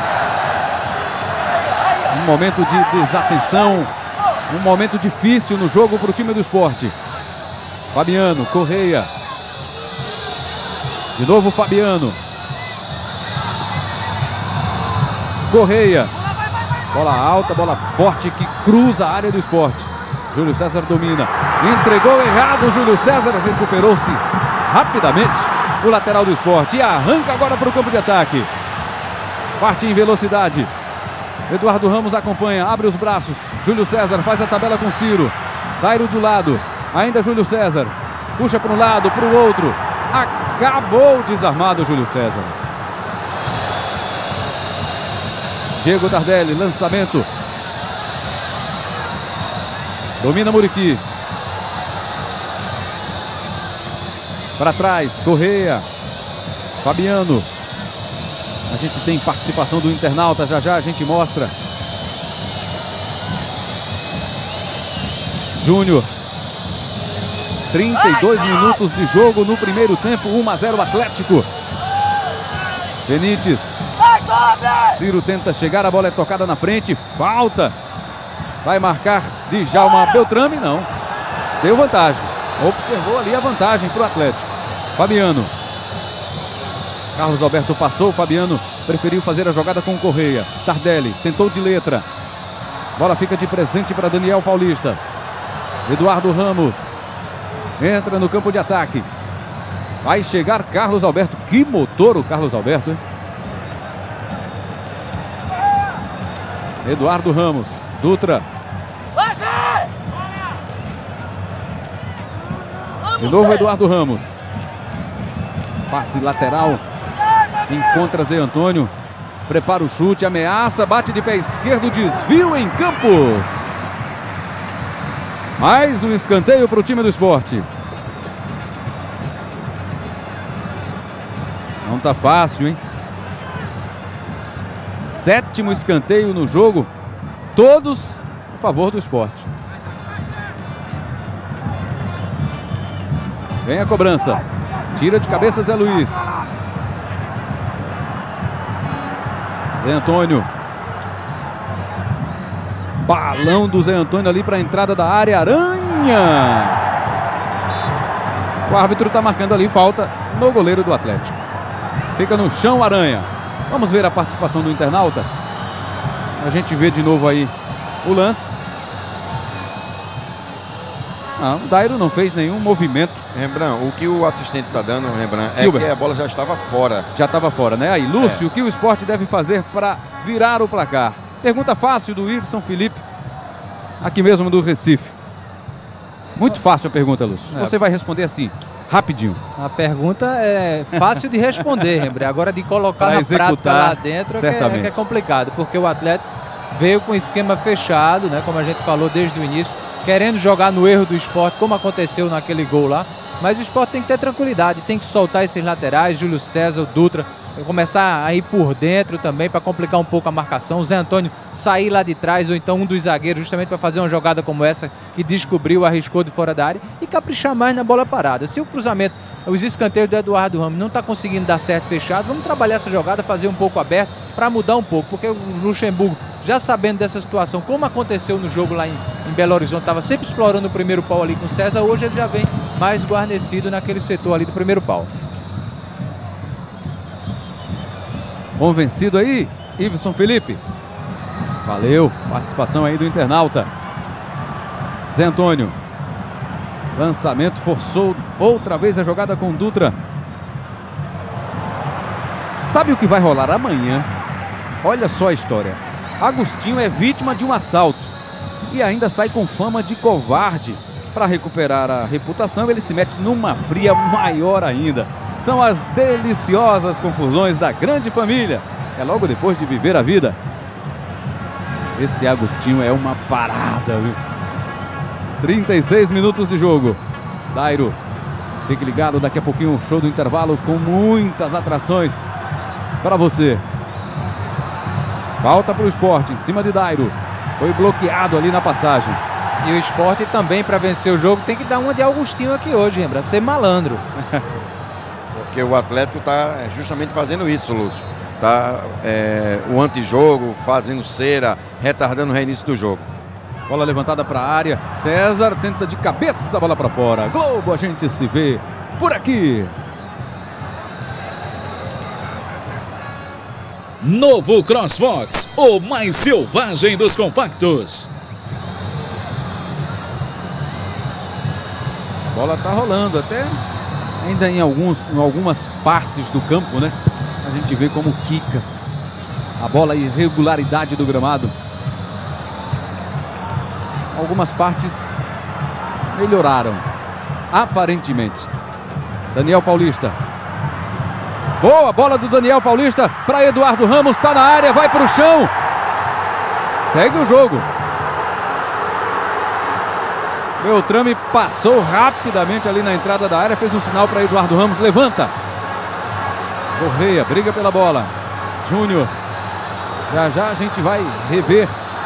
A: Um momento de desatenção. Um momento difícil no jogo para o time do Sport. Fabiano, Correia. De novo Fabiano. Correia. Bola alta, bola forte que cruza a área do Sport. Júlio César domina. Entregou errado, Júlio César recuperou-se rapidamente o lateral do Sport. E arranca agora para o campo de ataque. Parte em velocidade. Eduardo Ramos acompanha, abre os braços. Júlio César faz a tabela com Ciro. Dairo do lado. Ainda Júlio César. Puxa para um lado, para o outro. Acabou desarmado Júlio César. Diego Tardelli, lançamento. Domina Muriqui. Para trás, Correia. Fabiano. A gente tem participação do internauta, já já a gente mostra. Júnior. trinta e dois minutos de jogo no primeiro tempo, um a zero Atlético. Benítez. Ciro tenta chegar, a bola é tocada na frente, falta. Vai marcar Djalma Beltrame, não. Deu vantagem. Observou ali a vantagem para o Atlético. Fabiano. Carlos Alberto passou, Fabiano preferiu fazer a jogada com Correia. Tardelli tentou de letra. Bola fica de presente para Daniel Paulista. Eduardo Ramos. Entra no campo de ataque. Vai chegar Carlos Alberto. Que motor o Carlos Alberto, hein? Eduardo Ramos. Dutra. De novo Eduardo Ramos. Passe lateral. Encontra Zé Antônio. Prepara o chute, ameaça, bate de pé esquerdo, desvio em Campos. Mais um escanteio para o time do Sport. Não tá fácil, hein? Sétimo escanteio no jogo. Todos a favor do Sport. Vem a cobrança. Tira de cabeça Zé Luiz. Zé Antônio. Balão do Zé Antônio ali para a entrada da área. Aranha! O árbitro está marcando ali falta no goleiro do Atlético. Fica no chão Aranha. Vamos ver a participação do internauta. A gente vê de novo aí o lance. Não, o Dairo não fez nenhum movimento.
C: Rembrandt, o que o assistente está dando, Rembrandt, é
A: Gilbert.
C: que a bola já estava fora.
A: Já estava fora, né? Aí, Lúcio,
C: É.
A: o que o Sport deve fazer para virar o placar? Pergunta fácil do Iveson Felipe, aqui mesmo do Recife. Muito fácil a pergunta, Lúcio.
B: É.
A: Você vai responder assim, rapidinho.
B: A pergunta é fácil de responder, Rembrandt. Agora de colocar
A: Pra
B: na
A: executar,
B: prática lá dentro é que, é,
A: certamente.
B: que é complicado, porque o Atlético veio com esquema fechado, né? Como a gente falou desde o início, querendo jogar no erro do Sport, como aconteceu naquele gol lá. Mas o Sport tem que ter tranquilidade, tem que soltar esses laterais, Júlio César, o Dutra, começar a ir por dentro também para complicar um pouco a marcação. O Zé Antônio sair lá de trás, ou então um dos zagueiros, justamente para fazer uma jogada como essa, que descobriu, arriscou de fora da área, e caprichar mais na bola parada. Se o cruzamento, os escanteios do Eduardo Ramos não está conseguindo dar certo fechado, vamos trabalhar essa jogada, fazer um pouco aberto, para mudar um pouco, porque o Luxemburgo, já sabendo dessa situação, como aconteceu no jogo lá em, em Belo Horizonte, estava sempre explorando o primeiro pau ali com o César, hoje ele já vem mais guarnecido naquele setor ali do primeiro pau.
A: Convencido aí, Iveson Felipe. Valeu, participação aí do internauta. Zé Antônio. Lançamento, forçou outra vez a jogada com Dutra. Sabe o que vai rolar amanhã? Olha só a história. Agostinho é vítima de um assalto e ainda sai com fama de covarde. Para recuperar a reputação, ele se mete numa fria maior ainda. São as deliciosas confusões da grande família. É logo depois de viver a vida. Esse Agostinho é uma parada, viu? trinta e seis minutos de jogo. Dairo, fique ligado, daqui a pouquinho o show do intervalo com muitas atrações para você. Falta para o Sport, em cima de Dairo. Foi bloqueado ali na passagem.
B: E o Sport também, para vencer o jogo, tem que dar uma de Agostinho aqui hoje, lembra? Ser malandro.
C: Porque o Atlético está justamente fazendo isso, Lúcio. Está é, o antijogo, fazendo cera, retardando o reinício do jogo.
A: Bola levantada para a área. César tenta de cabeça a bola para fora. Globo, a gente se vê por aqui.
F: Novo CrossFox, o mais selvagem dos compactos.
A: A bola tá rolando até ainda em, alguns, em algumas partes do campo, né? A gente vê como quica a bola, a irregularidade do gramado. Algumas partes melhoraram, aparentemente. Daniel Paulista. Boa bola do Daniel Paulista para Eduardo Ramos, está na área, vai para o chão. Segue o jogo. Beltrame passou rapidamente ali na entrada da área, fez um sinal para Eduardo Ramos, levanta. Correia, briga pela bola. Júnior. Já já a gente vai rever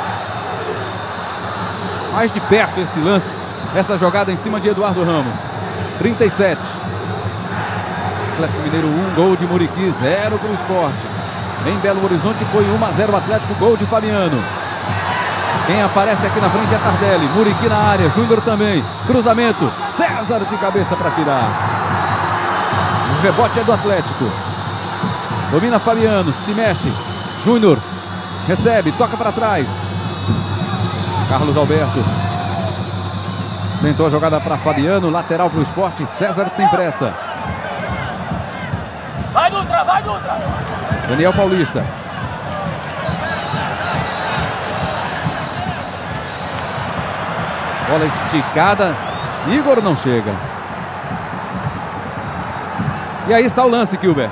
A: mais de perto esse lance, essa jogada em cima de Eduardo Ramos. trinta e sete. Atlético Mineiro um, gol de Muriqui, zero para o Sport. Em Belo Horizonte foi um a zero Atlético, gol de Fabiano. Quem aparece aqui na frente é Tardelli. Muriqui na área, Júnior também. Cruzamento, César de cabeça para tirar. O rebote é do Atlético. Domina Fabiano, se mexe. Júnior recebe, toca para trás. Carlos Alberto. Tentou a jogada para Fabiano, lateral para o Sport. César tem pressa.
G: Vai, Dutra, vai, Dutra!
A: Daniel Paulista. Bola esticada. Igor não chega. E aí está o lance, Gilbert.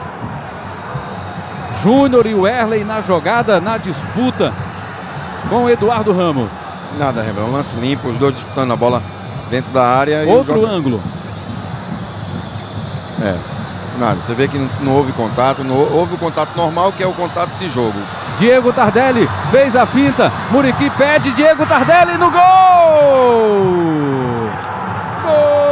A: Júnior e o Erley na jogada, na disputa com o Eduardo Ramos.
C: Nada, Rembrandt, um lance limpo, os dois disputando a bola dentro da área.
A: Outro
C: e o jogo...
A: ângulo.
C: É, nada, você vê que não, não houve contato, não houve o contato normal, que é o contato de jogo.
A: Diego Tardelli fez a finta, Muriqui pede, Diego Tardelli no gol! Gol!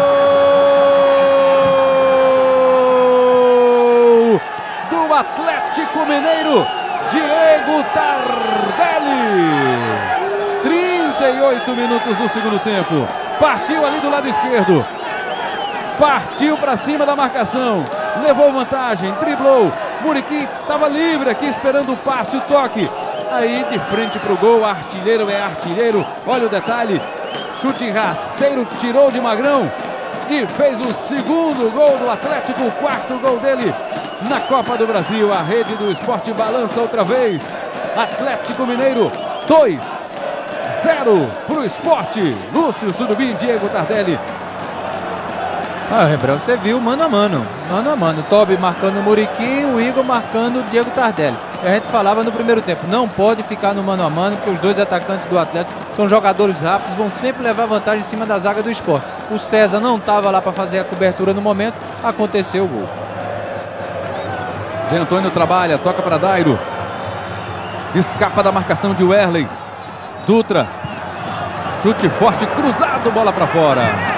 A: Do Atlético Atlético Mineiro, Diego Tardelli. trinta e oito minutos do segundo tempo. Partiu ali do lado esquerdo. Partiu para cima da marcação. Levou vantagem, driblou. Muriqui estava livre aqui esperando o passe, o toque. Aí de frente para o gol, artilheiro é artilheiro. Olha o detalhe. Chute rasteiro, tirou de Magrão e fez o segundo gol do Atlético, o quarto gol dele na Copa do Brasil. A rede do Sport balança outra vez. Atlético Mineiro, dois a zero para o Sport. Lúcio Surubim, Diego Tardelli.
B: Ah, Rembrandt, você viu mano a mano, mano a mano. Tobi marcando o Muriqui, o Igor marcando o Diego Tardelli. E a gente falava no primeiro tempo, não pode ficar no mano a mano, porque os dois atacantes do Atlético são jogadores rápidos, vão sempre levar vantagem em cima da zaga do Sport. O César não estava lá para fazer a cobertura no momento, aconteceu o gol.
A: Zé Antônio trabalha, toca para Dairo. Escapa da marcação de Werley. Dutra. Chute forte, cruzado, bola para fora.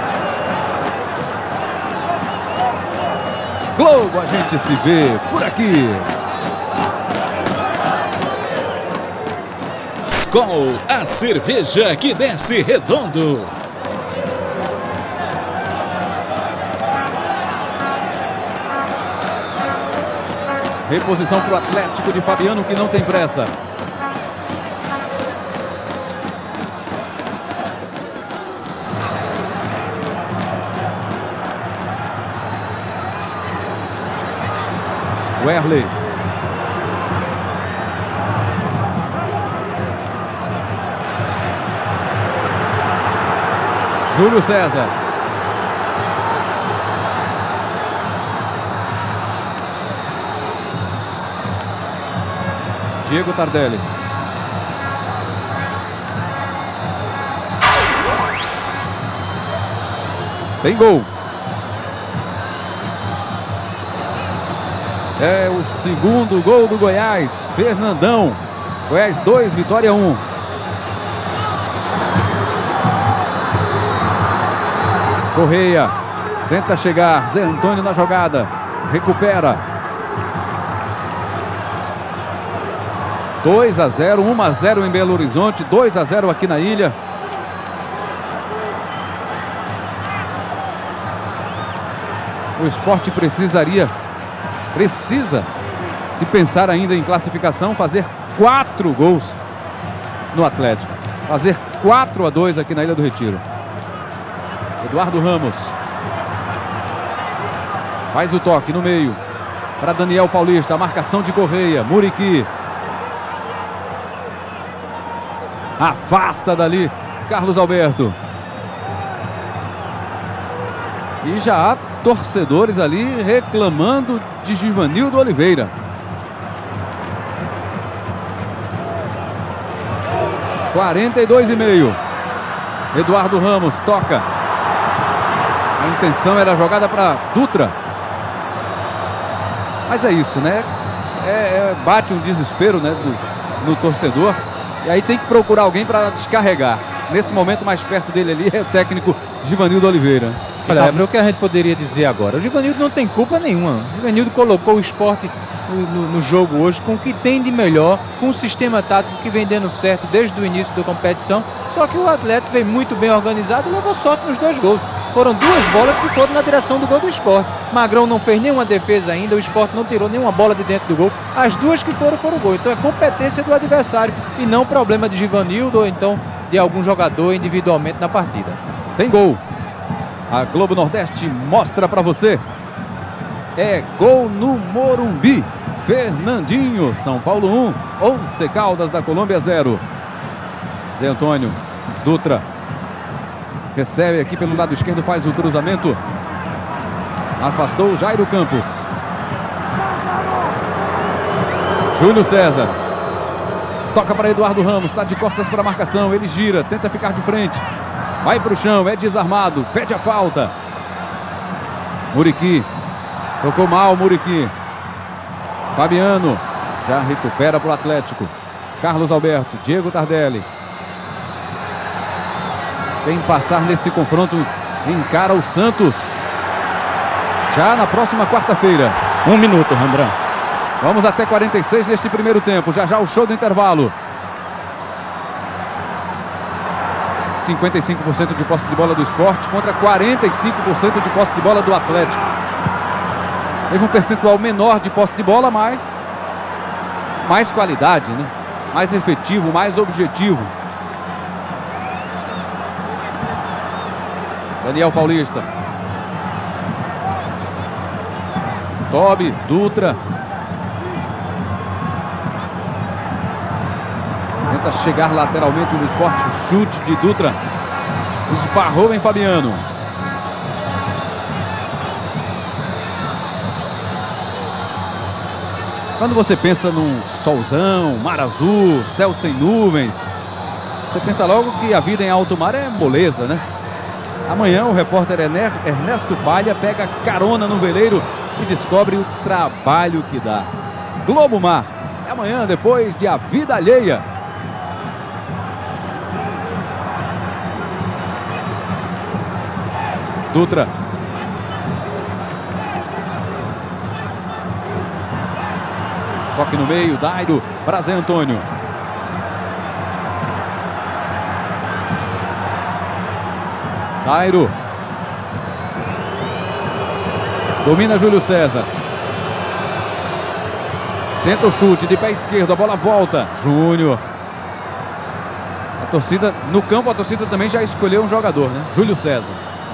A: Globo, a gente se vê por aqui.
F: Skol, a cerveja que desce redondo.
A: Reposição para o Atlético de Fabiano, que não tem pressa. Werley. Júlio César. Diego Tardelli. Tem gol. É o segundo gol do Goiás. Fernandão. Goiás dois, Vitória um. Correia. Tenta chegar. Zé Antônio na jogada. Recupera. dois a zero. um a zero em Belo Horizonte. dois a zero aqui na ilha. O Sport precisaria... Precisa, se pensar ainda em classificação, fazer quatro gols no Atlético. Fazer quatro a dois aqui na Ilha do Retiro. Eduardo Ramos. Faz o toque no meio. Para Daniel Paulista. A marcação de Correia. Muriqui. Afasta dali Carlos Alberto. E já há torcedores ali reclamando de Givanildo Oliveira. quarenta e dois e meio. Eduardo Ramos toca. A intenção era a jogada para Dutra. Mas é isso, né? É, é, bate um desespero, né, do, no torcedor. E aí tem que procurar alguém para descarregar. Nesse momento, mais perto dele ali é o técnico Givanildo Oliveira.
B: Olha, é o que a gente poderia dizer agora. O Givanildo não tem culpa nenhuma. O Givanildo colocou o Sport no, no, no jogo hoje com o que tem de melhor, com um sistema tático que vem dando certo desde o início da competição. Só que o Atlético vem muito bem organizado e levou sorte nos dois gols. Foram duas bolas que foram na direção do gol do Sport. Magrão não fez nenhuma defesa ainda, o Sport não tirou nenhuma bola de dentro do gol. As duas que foram foram gol. Então é competência do adversário e não problema de Givanildo ou então de algum jogador individualmente na partida.
A: Tem gol. A Globo Nordeste mostra para você. É gol no Morumbi. Fernandinho, São Paulo um, Once Caldas da Colômbia zero. Zé Antônio, Dutra. Recebe aqui pelo lado esquerdo, faz o cruzamento. Afastou o Jairo Campos. Júlio César. Toca para Eduardo Ramos, está de costas para a marcação. Ele gira, tenta ficar de frente. Vai para o chão, é desarmado, pede a falta. Muriqui. Tocou mal, Muriqui. Fabiano. Já recupera para o Atlético. Carlos Alberto, Diego Tardelli. Quem passar nesse confronto encara o Santos. Já na próxima quarta-feira.
D: Um minuto, Rembrandt.
A: Vamos até quarenta e seis neste primeiro tempo. Já já o show do intervalo. cinquenta e cinco por cento de posse de bola do Sport contra quarenta e cinco por cento de posse de bola do Atlético. Teve um percentual menor de posse de bola, mas mais qualidade, né? Mais efetivo, mais objetivo. Daniel Paulista. Tobi, Dutra. Tenta chegar lateralmente no Sport. O chute de Dutra esbarrou em Fabiano. Quando você pensa num solzão, mar azul, céu sem nuvens, você pensa logo que a vida em alto mar é moleza, né? Amanhã o repórter Ernesto Palha pega carona no veleiro e descobre o trabalho que dá. Globo Mar. É amanhã, depois de A Vida Alheia. Dutra. Toque no meio, Dairo para Zé Antônio. Dairo. Domina Júlio César. Tenta o chute de pé esquerdo, a bola volta. Júnior. A torcida, no campo a torcida também já escolheu um jogador, né? Júlio César.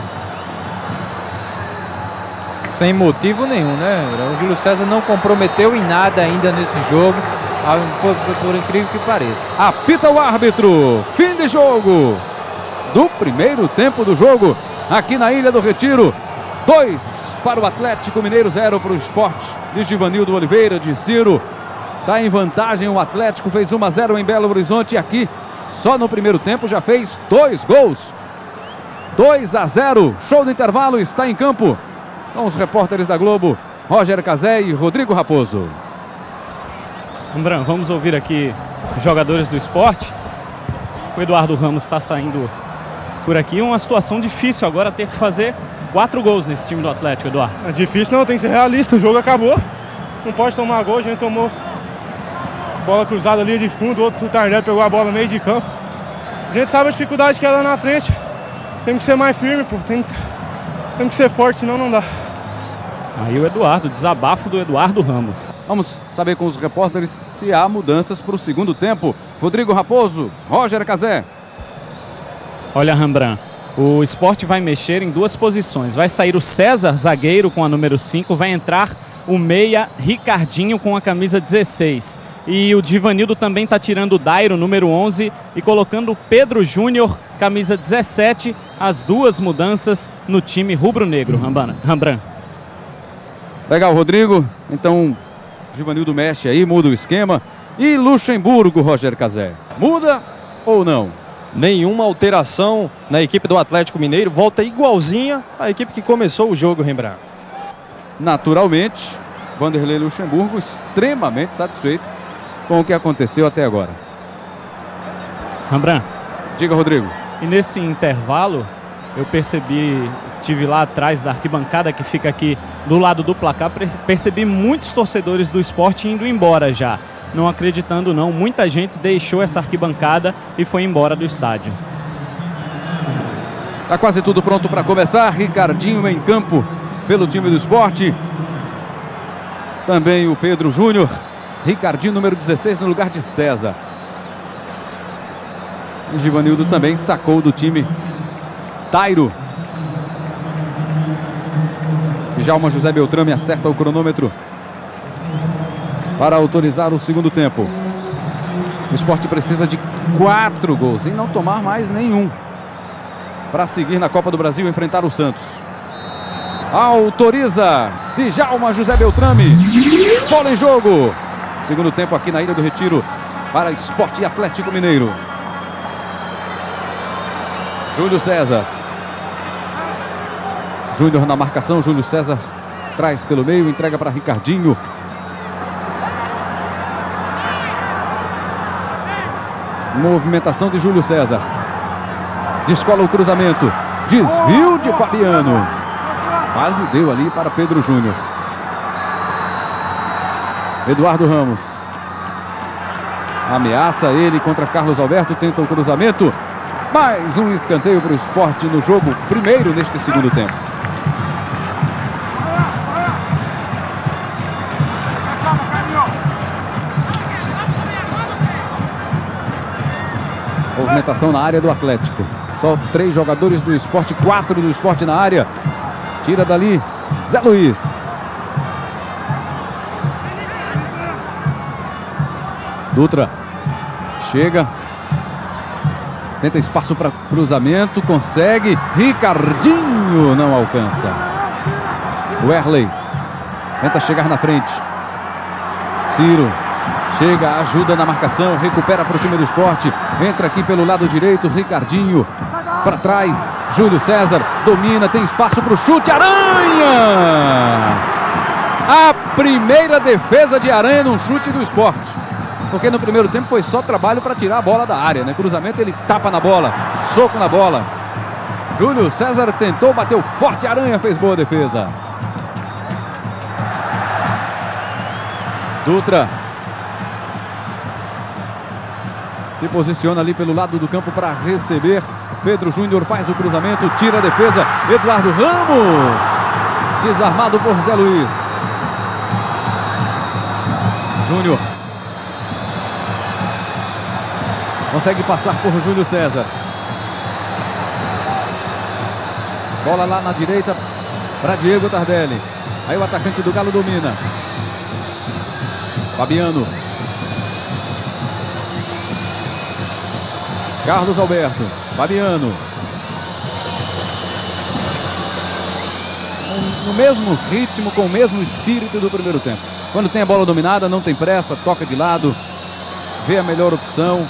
B: Sem motivo nenhum, né? O Júlio César não comprometeu em nada ainda nesse jogo, por, por, por incrível que pareça.
A: Apita o árbitro. Fim de jogo do primeiro tempo do jogo aqui na Ilha do Retiro. Dois para o Atlético Mineiro, zero para o Sport de Givanildo Oliveira, de Ciro. Está em vantagem o Atlético, fez um a zero em Belo Horizonte e aqui só no primeiro tempo já fez dois gols. dois a zero. Show do intervalo, está em campo com os repórteres da Globo, Roger Cazé e Rodrigo Raposo.
D: Rembrandt, vamos ouvir aqui os jogadores do Sport. O Eduardo Ramos está saindo por aqui. Uma situação difícil agora, ter que fazer quatro gols nesse time do Atlético, Eduardo.
G: É difícil não, tem que ser realista. O jogo acabou. Não pode tomar gol. A gente tomou bola cruzada ali de fundo. Outro Tardelli pegou a bola no meio de campo. A gente sabe a dificuldade que é lá na frente. Tem que ser mais firme, pô. Tem, tem que ser forte, senão não dá.
D: Aí o Eduardo, desabafo do Eduardo Ramos.
A: Vamos saber com os repórteres se há mudanças para o segundo tempo. Rodrigo Raposo, Roger Cazé.
D: Olha, Rembrandt, o Sport vai mexer em duas posições. Vai sair o César, zagueiro, com a número cinco. Vai entrar o meia Ricardinho com a camisa dezesseis. E o Givanildo também está tirando o Dairo, número onze, e colocando o Pedro Júnior, camisa dezessete. As duas mudanças no time rubro-negro, Rembrandt.
A: Legal, Rodrigo. Então, Givanildo mexe aí, muda o esquema. E Luxemburgo, Roger Cazé. Muda ou não?
E: Nenhuma alteração na equipe do Atlético Mineiro. Volta igualzinha à equipe que começou o jogo, Rembrandt.
A: Naturalmente, Vanderlei Luxemburgo extremamente satisfeito com o que aconteceu até agora.
D: Rembrandt.
A: Diga, Rodrigo.
D: E nesse intervalo, eu percebi, tive lá atrás da arquibancada que fica aqui do lado do placar, percebi muitos torcedores do Sport indo embora já. Não acreditando não, muita gente deixou essa arquibancada e foi embora do estádio.
A: Tá quase tudo pronto para começar. Ricardinho em campo pelo time do Sport. Também o Pedro Júnior. Ricardinho, número dezesseis, no lugar de César. O Givanildo também sacou do time Dairo. Djalma José Beltrame acerta o cronômetro para autorizar o segundo tempo. O Sport precisa de quatro gols e não tomar mais nenhum para seguir na Copa do Brasil e enfrentar o Santos. Autoriza Djalma José Beltrame. Bola em jogo. Segundo tempo aqui na Ilha do Retiro para Sport e Atlético Mineiro. Júlio César. Júnior na marcação. Júlio César traz pelo meio, entrega para Ricardinho. Movimentação de Júlio César. Descola o cruzamento. Desvio de Fabiano. Quase deu ali para Pedro Júnior. Eduardo Ramos. Ameaça ele contra Carlos Alberto, tenta o cruzamento. Mais um escanteio para o Sport no jogo, primeiro neste segundo tempo. Movimentação na área do Atlético. Só três jogadores do Sport, quatro do Sport na área. Tira dali Zé Luiz. Dutra chega, tenta espaço para cruzamento, consegue. Ricardinho não alcança. Werley tenta chegar na frente. Ciro chega, ajuda na marcação, recupera para o time do Sport. Entra aqui pelo lado direito, Ricardinho para trás. Júlio César domina, tem espaço para o chute. Aranha! A primeira defesa de Aranha num chute do Sport. Porque no primeiro tempo foi só trabalho para tirar a bola da área, né? Cruzamento, ele tapa na bola, soco na bola. Júlio César tentou, bateu forte, Aranha fez boa defesa. Dutra se posiciona ali pelo lado do campo para receber. Pedro Júnior faz o cruzamento, tira a defesa. Eduardo Ramos, desarmado por Zé Luiz. Júnior consegue passar por Júlio César. Bola lá na direita para Diego Tardelli. Aí o atacante do Galo domina. Fabiano. Carlos Alberto. Fabiano. No mesmo ritmo, com o mesmo espírito do primeiro tempo. Quando tem a bola dominada, não tem pressa, toca de lado, vê a melhor opção.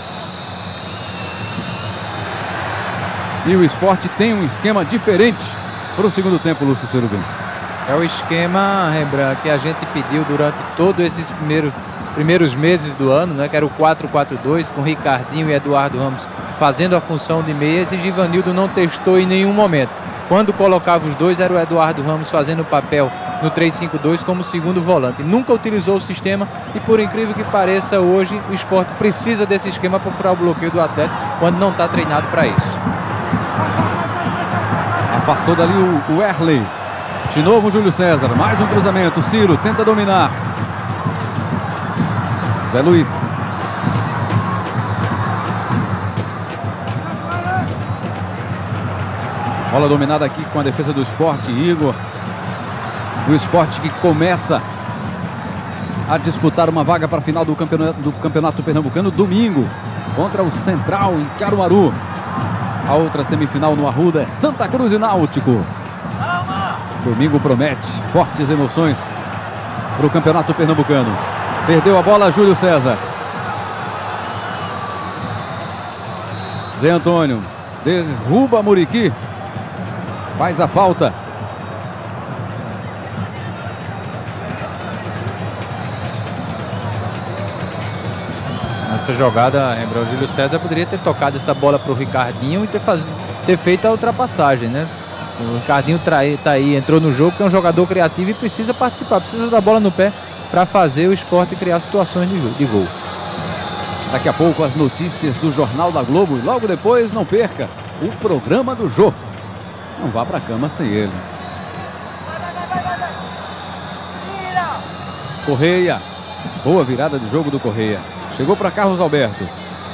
A: E o Sport tem um esquema diferente para o segundo tempo, Lúcio Surubim.
B: É o esquema, Rembrandt, que a gente pediu durante todos esses primeiros, primeiros meses do ano, né? Que era o quatro quatro dois, com Ricardinho e Eduardo Ramos fazendo a função de meias, e Givanildo não testou em nenhum momento. Quando colocava os dois, era o Eduardo Ramos fazendo o papel no três cinco dois como segundo volante. Nunca utilizou o sistema e, por incrível que pareça, hoje o Sport precisa desse esquema para furar o bloqueio do Atlético quando não está treinado para isso.
A: Afastou dali o Werley. De novo o Júlio César. Mais um cruzamento. Ciro tenta dominar. Zé Luiz. Bola dominada aqui com a defesa do Sport. Igor. O Sport que começa a disputar uma vaga para a final do campeonato, do campeonato pernambucano domingo contra o Central em Caruaru. A outra semifinal no Arruda é Santa Cruz e Náutico. Domingo promete fortes emoções para o campeonato pernambucano. Perdeu a bola Júlio César. Zé Antônio derruba Muriqui. Faz a falta.
B: Nessa jogada, Rembrandt, o Júlio César poderia ter tocado essa bola para o Ricardinho e ter, faz... ter feito a ultrapassagem, né? O Ricardinho tá aí, entrou no jogo, que é um jogador criativo e precisa participar, precisa da bola no pé para fazer o Sport criar situações de, de gol.
A: Daqui a pouco as notícias do Jornal da Globo e logo depois, não perca, o programa do Jô. Não vá para a cama sem ele. Correia. Boa virada de jogo do Correia. Chegou para Carlos Alberto.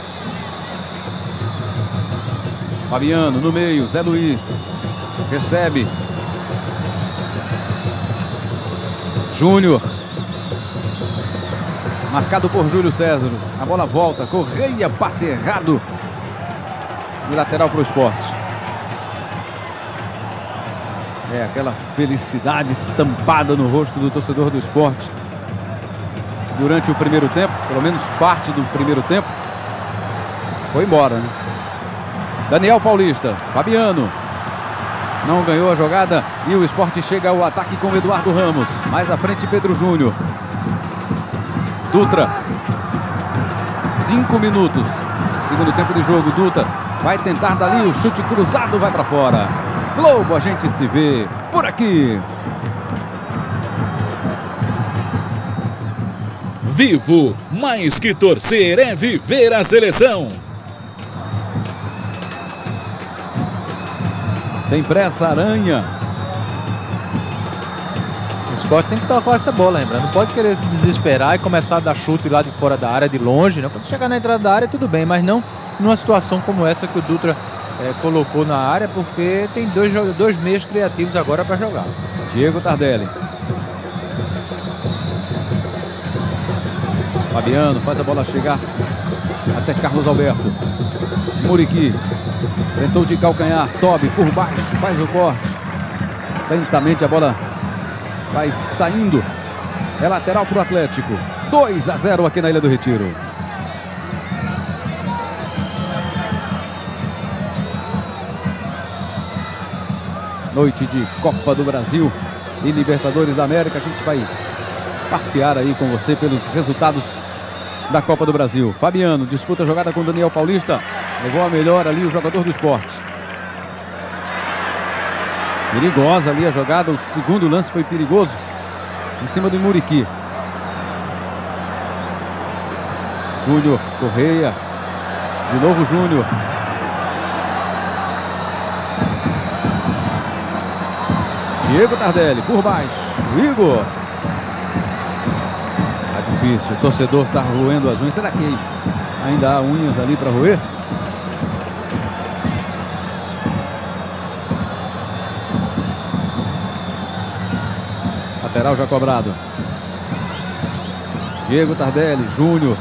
A: Fabiano no meio. Zé Luiz. Recebe. Júnior. Marcado por Júlio César. A bola volta. Correia. Passe errado. E lateral para o Sport. É aquela felicidade estampada no rosto do torcedor do Sport. Durante o primeiro tempo, pelo menos parte do primeiro tempo, foi embora, né? Daniel Paulista, Fabiano. Não ganhou a jogada e o Sport chega ao ataque com o Eduardo Ramos. Mais à frente, Pedro Júnior. Dutra. Cinco minutos. Segundo tempo de jogo, Dutra vai tentar dali, o chute cruzado vai para fora. Globo, a gente se vê por aqui.
F: Vivo, mais que torcer é viver a seleção.
A: Sem pressa, Aranha.
B: O Sport tem que tocar essa bola, lembrando. Não pode querer se desesperar e começar a dar chute lá de fora da área, de longe, né? Quando chegar na entrada da área, tudo bem, mas não numa situação como essa que o Dutra é, colocou na área, porque tem dois, dois meios criativos agora para jogar.
A: Diego Tardelli. Fabiano faz a bola chegar até Carlos Alberto. Muriqui tentou de calcanhar. Tobi por baixo, faz o corte. Lentamente a bola vai saindo. É lateral para o Atlético. dois a zero aqui na Ilha do Retiro. Noite de Copa do Brasil e Libertadores da América. A gente vai passear aí com você pelos resultados da Copa do Brasil. Fabiano disputa a jogada com Daniel Paulista. Levou a melhor ali o jogador do Sport. Perigosa ali a jogada. O segundo lance foi perigoso. Em cima do Muriqui. Júnior Correia. De novo Júnior. Diego Tardelli por baixo. Igor. Tá difícil. O torcedor tá roendo as unhas. Será que ainda há unhas ali para roer? Lateral já cobrado. Diego Tardelli, Júnior.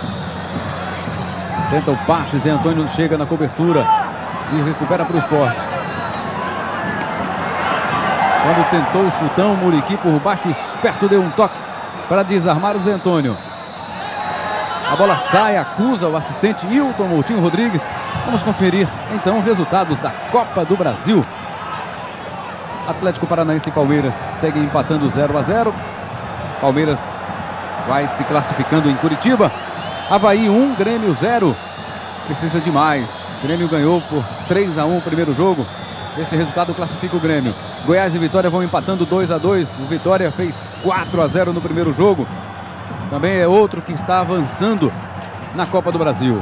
A: Tenta o passe, Zé Antônio chega na cobertura e recupera para o Sport. Quando tentou o chutão, Muriqui por baixo, esperto, deu um toque para desarmar o Zé Antônio. A bola sai, acusa o assistente Hilton Moutinho Rodrigues. Vamos conferir então os resultados da Copa do Brasil. Atlético Paranaense e Palmeiras seguem empatando zero a zero. Palmeiras vai se classificando em Curitiba. Avaí um, Grêmio zero. Precisa de mais. O Grêmio ganhou por três a um o primeiro jogo. Esse resultado classifica o Grêmio. Goiás e Vitória vão empatando dois a dois. O Vitória fez quatro a zero no primeiro jogo. Também é outro que está avançando na Copa do Brasil.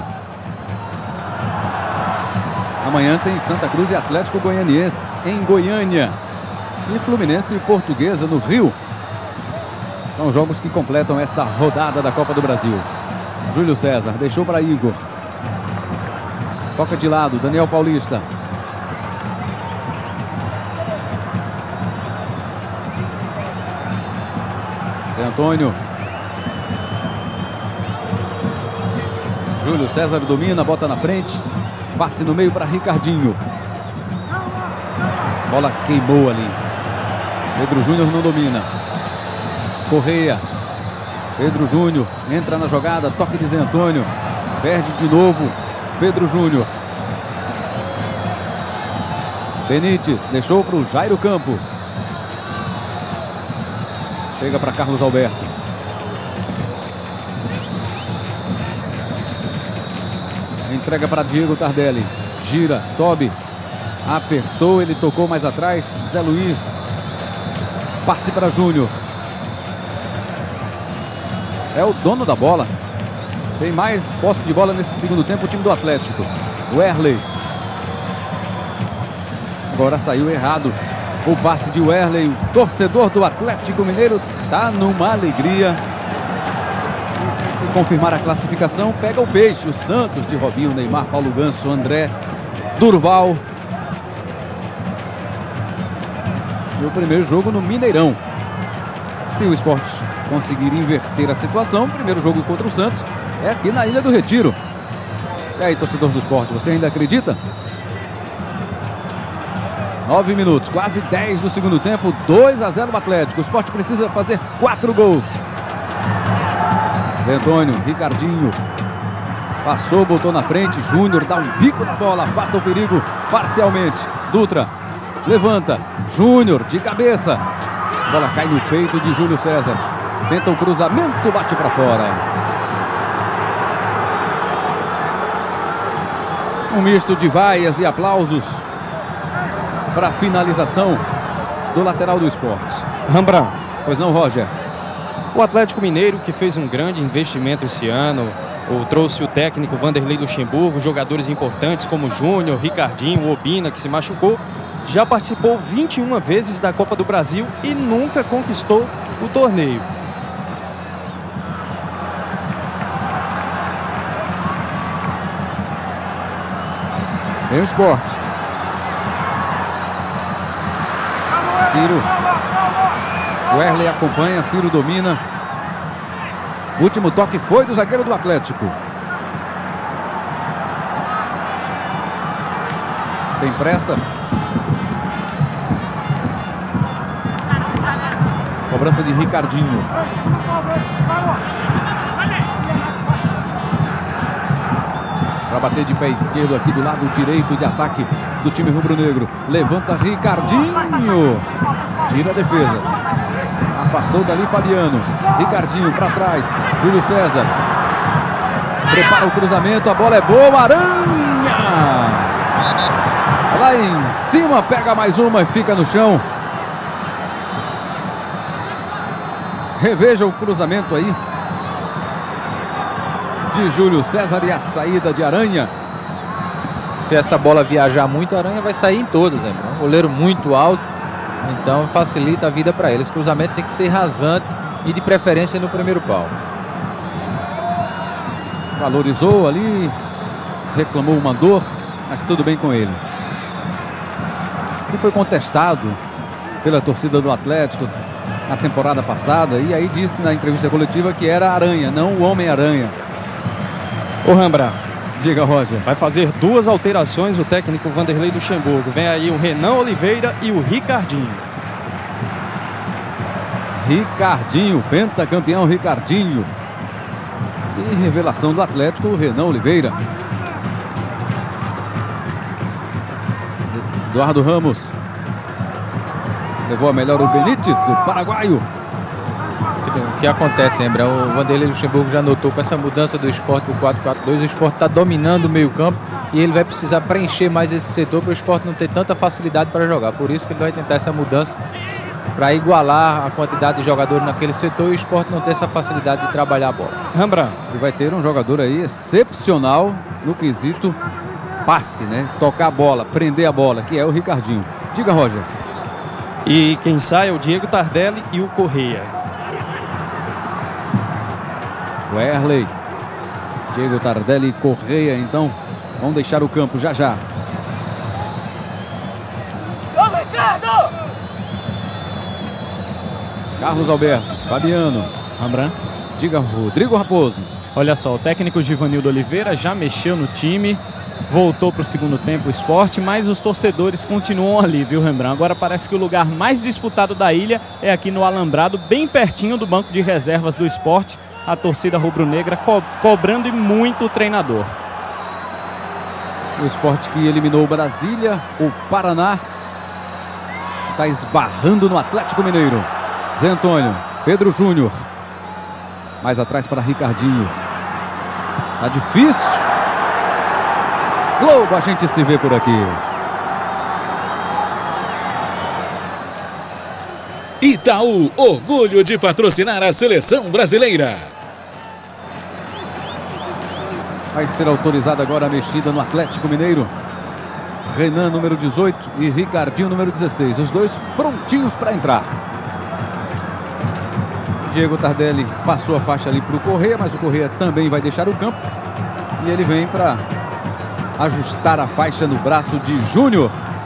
A: Amanhã tem Santa Cruz e Atlético Goianiense em Goiânia. E Fluminense e Portuguesa no Rio. São jogos que completam esta rodada da Copa do Brasil. Júlio César deixou para Igor. Toca de lado, Daniel Paulista. Zé Antônio. Júlio César domina, bota na frente. Passe no meio para Ricardinho. Bola queimou ali. Pedro Júnior não domina. Correia. Pedro Júnior entra na jogada. Toque de Zé Antônio. Perde de novo. Pedro Júnior. Benítez deixou para o Jairo Campos. Chega para Carlos Alberto. Entrega para Diego Tardelli. Gira. Tobi. Apertou. Ele tocou mais atrás. Zé Luiz. Passe para Júnior. É o dono da bola. Tem mais posse de bola nesse segundo tempo o time do Atlético. Werley. Agora saiu errado o passe de Werley. O torcedor do Atlético Mineiro está numa alegria. Se confirmar a classificação, pega o peixe. O Santos de Robinho, Neymar, Paulo Ganso, André, Durval. E o primeiro jogo no Mineirão. Se o Sport conseguir inverter a situação, o primeiro jogo contra o Santos é aqui na Ilha do Retiro. E aí, torcedor do Sport, você ainda acredita? Nove minutos, quase dez do segundo tempo, dois a zero o Atlético. O Sport precisa fazer quatro gols. Zé Antônio, Ricardinho. Passou, botou na frente. Júnior dá um bico na bola, afasta o perigo parcialmente. Dutra levanta. Júnior de cabeça. A bola cai no peito de Júlio César. Tenta o cruzamento, bate para fora. Um misto de vaias e aplausos para a finalização do lateral do Sport.
E: Rembrandt.
A: Pois não, Roger?
E: O Atlético Mineiro, que fez um grande investimento esse ano, ou trouxe o técnico Vanderlei Luxemburgo, jogadores importantes como Júnior, Ricardinho, Obina, que se machucou, já participou vinte e uma vezes da Copa do Brasil e nunca conquistou o torneio.
A: Vem o Sport. Ciro. O Erley acompanha, Ciro domina. O último toque foi do zagueiro do Atlético. Tem pressa. Cobrança de Ricardinho. Para bater de pé esquerdo aqui do lado direito de ataque do time rubro-negro. Levanta Ricardinho. Tira a defesa. Afastou dali Fabiano. Ricardinho para trás. Júlio César. Prepara o cruzamento. A bola é boa. Aranha. Lá em cima. Pega mais uma e fica no chão. Reveja o cruzamento aí de Júlio César e a saída de Aranha.
B: Se essa bola viajar muito, a Aranha vai sair em todas, né? Um goleiro muito alto, então facilita a vida para ele. Esse cruzamento tem que ser rasante e de preferência no primeiro pau.
A: Valorizou ali, reclamou o mandor, mas tudo bem com ele. E foi contestado pela torcida do Atlético na temporada passada, e aí disse na entrevista coletiva que era Aranha, não o Homem-Aranha.
E: Ô Rembrandt,
A: diga, Roger.
E: Vai fazer duas alterações o técnico Vanderlei Luxemburgo. Vem aí o Renan Oliveira e o Ricardinho.
A: Ricardinho, pentacampeão Ricardinho. E revelação do Atlético, o Renan Oliveira. Eduardo Ramos. Levou a melhor o Benítez, o paraguaio.
B: O que acontece, lembra? O Vanderlei Luxemburgo já notou com essa mudança do Sport para o quatro quatro dois, o Sport está dominando o meio campo e ele vai precisar preencher mais esse setor para o Sport não ter tanta facilidade para jogar. Por isso que ele vai tentar essa mudança para igualar a quantidade de jogadores naquele setor e o Sport não ter essa facilidade de trabalhar a bola.
E: Rembrandt.
A: E vai ter um jogador aí excepcional no quesito passe, né? Tocar a bola, prender a bola, que é o Ricardinho. Diga, Roger.
E: E quem sai é o Diego Tardelli e o Correia.
A: O Erley. Diego Tardelli e Correia, então, vão deixar o campo já já. Carlos Alberto, Fabiano,
D: Rembrandt.
A: diga, Rodrigo Raposo.
D: Olha só, o técnico Givanildo Oliveira já mexeu no time, voltou para o segundo tempo o Sport, mas os torcedores continuam ali, viu, Rembrandt? Agora parece que o lugar mais disputado da ilha é aqui no Alambrado, bem pertinho do banco de reservas do Sport. A torcida rubro-negra co cobrando e muito o treinador.
A: O Sport que eliminou o Brasília, o Paraná, está esbarrando no Atlético Mineiro. Zé Antônio, Pedro Júnior. Mais atrás para Ricardinho. Tá difícil. Globo, a gente se vê por aqui.
F: Itaú, orgulho de patrocinar a seleção brasileira.
A: Vai ser autorizada agora a mexida no Atlético Mineiro. Renan, número dezoito, e Ricardinho, número dezesseis. Os dois prontinhos para entrar. Diego Tardelli passou a faixa ali para o Correia, mas o Correia também vai deixar o campo. E ele vem para ajustar a faixa no braço de Júnior.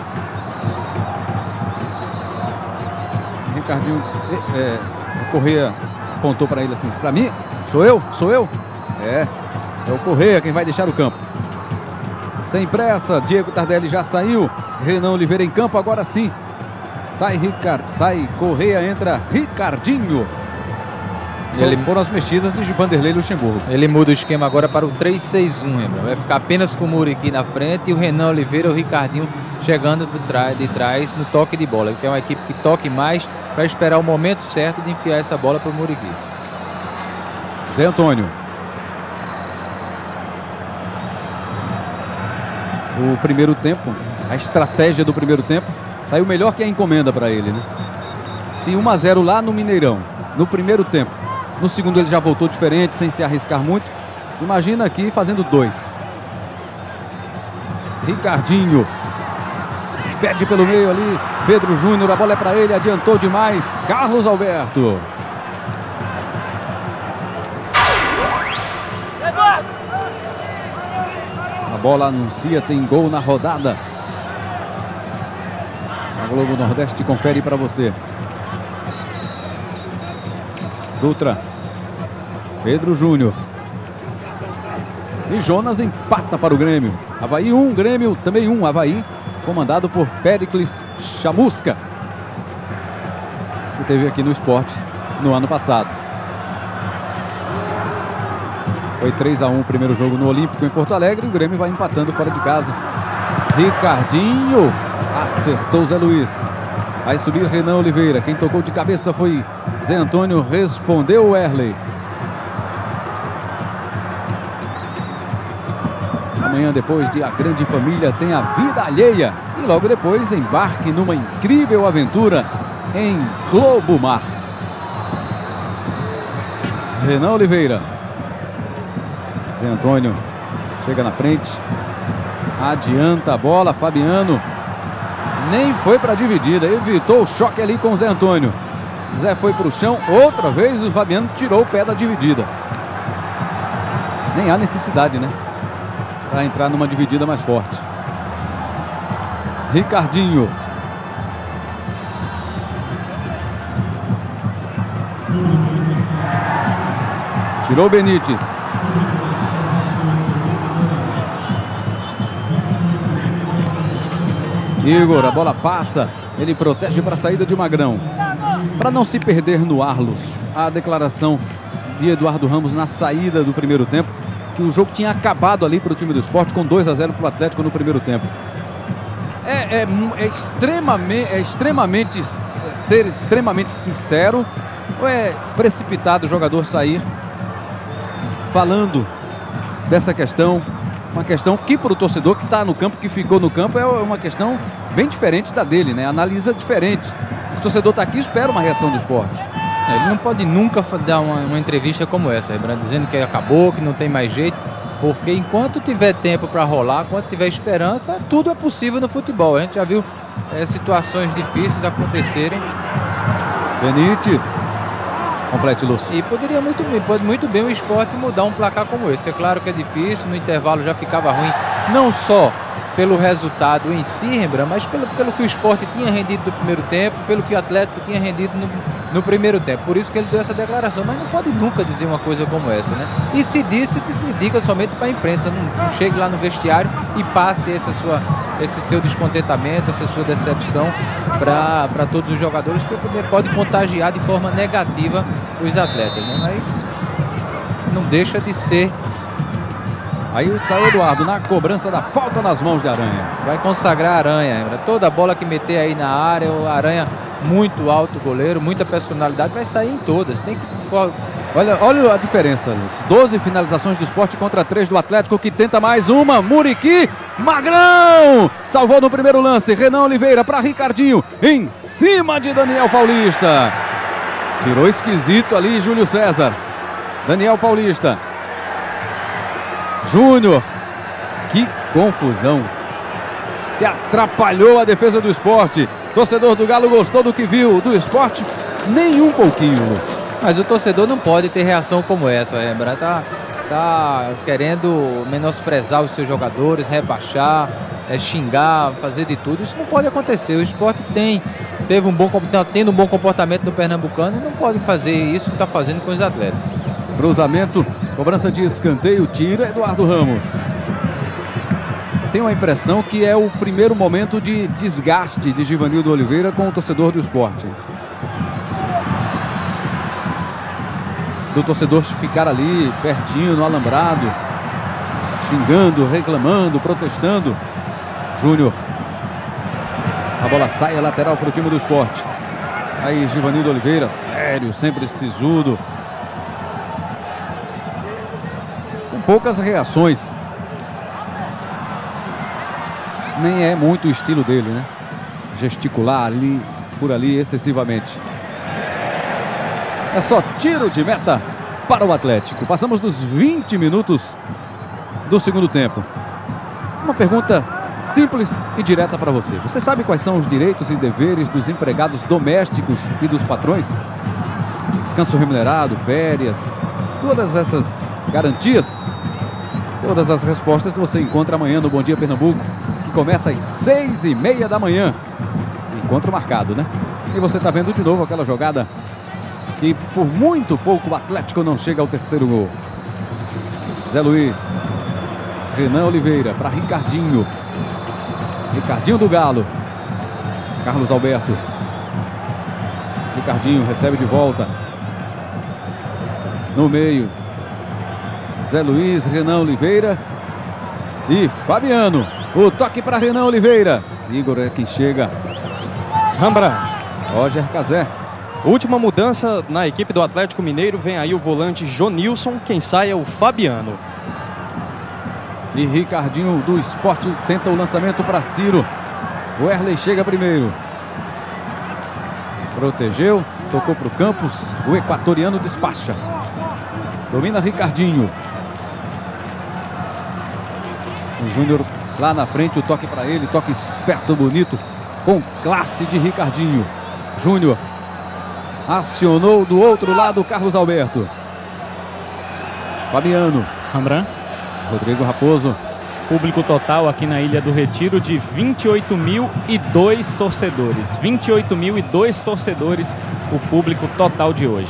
A: Ricardinho, é, o Correia apontou para ele assim, para mim? Sou eu? Sou eu? É, é o Correia quem vai deixar o campo. Sem pressa, Diego Tardelli já saiu. Renan Oliveira em campo, agora sim. Sai Ricard, sai Correia, entra Ricardinho. Ele... Foram as mexidas de Vanderlei Luxemburgo.
B: Ele muda o esquema agora para o três seis um, lembra? Vai ficar apenas com o Muriqui na frente e o Renan Oliveira e o Ricardinho chegando de trás, de trás no toque de bola. Ele quer uma equipe que toque mais para esperar o momento certo de enfiar essa bola para o Muriqui.
A: Zé Antônio. O primeiro tempo, a estratégia do primeiro tempo, saiu melhor que a encomenda para ele, né? Se um a zero lá no Mineirão, no primeiro tempo, No segundo ele já voltou diferente, sem se arriscar muito. Imagina aqui fazendo dois. Ricardinho. Pede pelo meio ali. Pedro Júnior, a bola é para ele, adiantou demais. Carlos Alberto. A bola anuncia, tem gol na rodada. A Globo Nordeste confere para você. Dutra. Pedro Júnior. E Jonas empata para o Grêmio. Avaí um, Grêmio também um. Avaí comandado por Péricles Chamusca, que teve aqui no Sport no ano passado. Foi três a um o primeiro jogo no Olímpico em Porto Alegre. O Grêmio vai empatando fora de casa. Ricardinho acertou Zé Luiz. Vai subir Renan Oliveira. Quem tocou de cabeça foi Zé Antônio. Respondeu o Erley. Amanhã, depois de A Grande Família, tem A Vida Alheia. E logo depois, embarque numa incrível aventura em Globo Mar. Renan Oliveira. Zé Antônio chega na frente. Adianta a bola, Fabiano. Nem foi para a dividida, evitou o choque ali com o Zé Antônio. Zé foi para o chão, outra vez o Fabiano tirou o pé da dividida. Nem há necessidade, né? Para entrar numa dividida mais forte. Ricardinho. Tirou Benítez. Igor, a bola passa. Ele protege para a saída de Magrão. Para não se perder no ar, Lúcio, a declaração de Eduardo Ramos na saída do primeiro tempo, que o jogo tinha acabado ali para o time do Sport com dois a zero para o Atlético no primeiro tempo. É, é, é, extremamente, é extremamente ser extremamente sincero, ou é precipitado o jogador sair falando dessa questão? Uma questão que para o torcedor que está no campo, que ficou no campo, é uma questão bem diferente da dele, né? Analisa diferente. O torcedor está aqui e espera uma reação do Sport.
B: Ele não pode nunca dar uma, uma entrevista como essa, dizendo que acabou, que não tem mais jeito, porque enquanto tiver tempo para rolar, enquanto tiver esperança, tudo é possível no futebol. A gente já viu é, situações difíceis acontecerem.
A: Benítez. Complete, Lúcio.
B: E poderia muito bem, pode muito bem o Sport mudar um placar como esse. É claro que é difícil, no intervalo já ficava ruim, não só pelo resultado em si, Rembrandt, mas pelo, pelo que o Sport tinha rendido no primeiro tempo, pelo que o Atlético tinha rendido no, no primeiro tempo. Por isso que ele deu essa declaração, mas não pode nunca dizer uma coisa como essa, né? E se disse que se diga somente para a imprensa, não, não chegue lá no vestiário e passe essa sua, esse seu descontentamento, essa sua decepção para todos os jogadores, porque pode contagiar de forma negativa os atletas, né? Mas não deixa de ser.
A: Aí está o Eduardo na cobrança da falta nas mãos de Aranha.
B: Vai consagrar a Aranha. Toda bola que meter aí na área, o Aranha muito alto, goleiro, muita personalidade, vai sair em todas. Tem que...
A: Olha, olha a diferença, Lúcio. doze finalizações do Sport contra três do Atlético, que tenta mais uma. Muriqui, Magrão! Salvou no primeiro lance. Renan Oliveira para Ricardinho. Em cima de Daniel Paulista. Tirou esquisito ali Júlio César. Daniel Paulista. Júnior, que confusão. Se atrapalhou a defesa do Sport. Torcedor do Galo gostou do que viu. Do Sport, nem um pouquinho, Lúcio.
B: Mas o torcedor não pode ter reação como essa, Rembrandt. Tá, tá querendo menosprezar os seus jogadores, rebaixar, é, xingar, fazer de tudo. Isso não pode acontecer. O Sport tem, teve um bom, tá tendo um bom comportamento no Pernambucano e não pode fazer isso que está fazendo com os atletas.
A: Cruzamento, cobrança de escanteio, tira Eduardo Ramos. Tenho a impressão que é o primeiro momento de desgaste de Givanildo Oliveira com o torcedor do Sport. Do torcedor ficar ali pertinho no alambrado, xingando, reclamando, protestando. Júnior. A bola sai, a lateral para o time do Sport. Aí Givanildo Oliveira, sério, sempre sisudo. Com poucas reações. Nem é muito o estilo dele, né? Gesticular ali, por ali, excessivamente. É só tiro de meta para o Atlético. Passamos dos vinte minutos do segundo tempo. Uma pergunta simples e direta para você. Você sabe quais são os direitos e deveres dos empregados domésticos e dos patrões? Descanso remunerado, férias, todas essas garantias? Todas as respostas você encontra amanhã no Bom Dia Pernambuco, que começa às seis e meia da manhã. Encontro marcado, né? E você está vendo de novo aquela jogada que por muito pouco o Atlético não chega ao terceiro gol. Zé Luiz, Renan Oliveira para Ricardinho. Ricardinho do Galo. Carlos Alberto. Ricardinho recebe de volta. No meio. Zé Luiz, Renan Oliveira e Fabiano. O toque para Renan Oliveira. Igor é quem chega.
E: Rembrandt.
A: Roger Cazé.
E: Última mudança na equipe do Atlético Mineiro. Vem aí o volante Jonilson. Quem sai é o Fabiano.
A: E Ricardinho do Sport tenta o lançamento para Ciro. O Erley chega primeiro. Protegeu. Tocou para o Campos. O equatoriano despacha. Domina Ricardinho. O Júnior lá na frente. O toque para ele. Toque esperto, bonito. Com classe de Ricardinho. Júnior. Acionou do outro lado o Carlos Alberto. Fabiano.
D: Rembrandt.
A: Rodrigo Raposo.
D: Público total aqui na Ilha do Retiro de vinte e oito mil e dois torcedores. vinte e oito mil e dois torcedores o público total de hoje.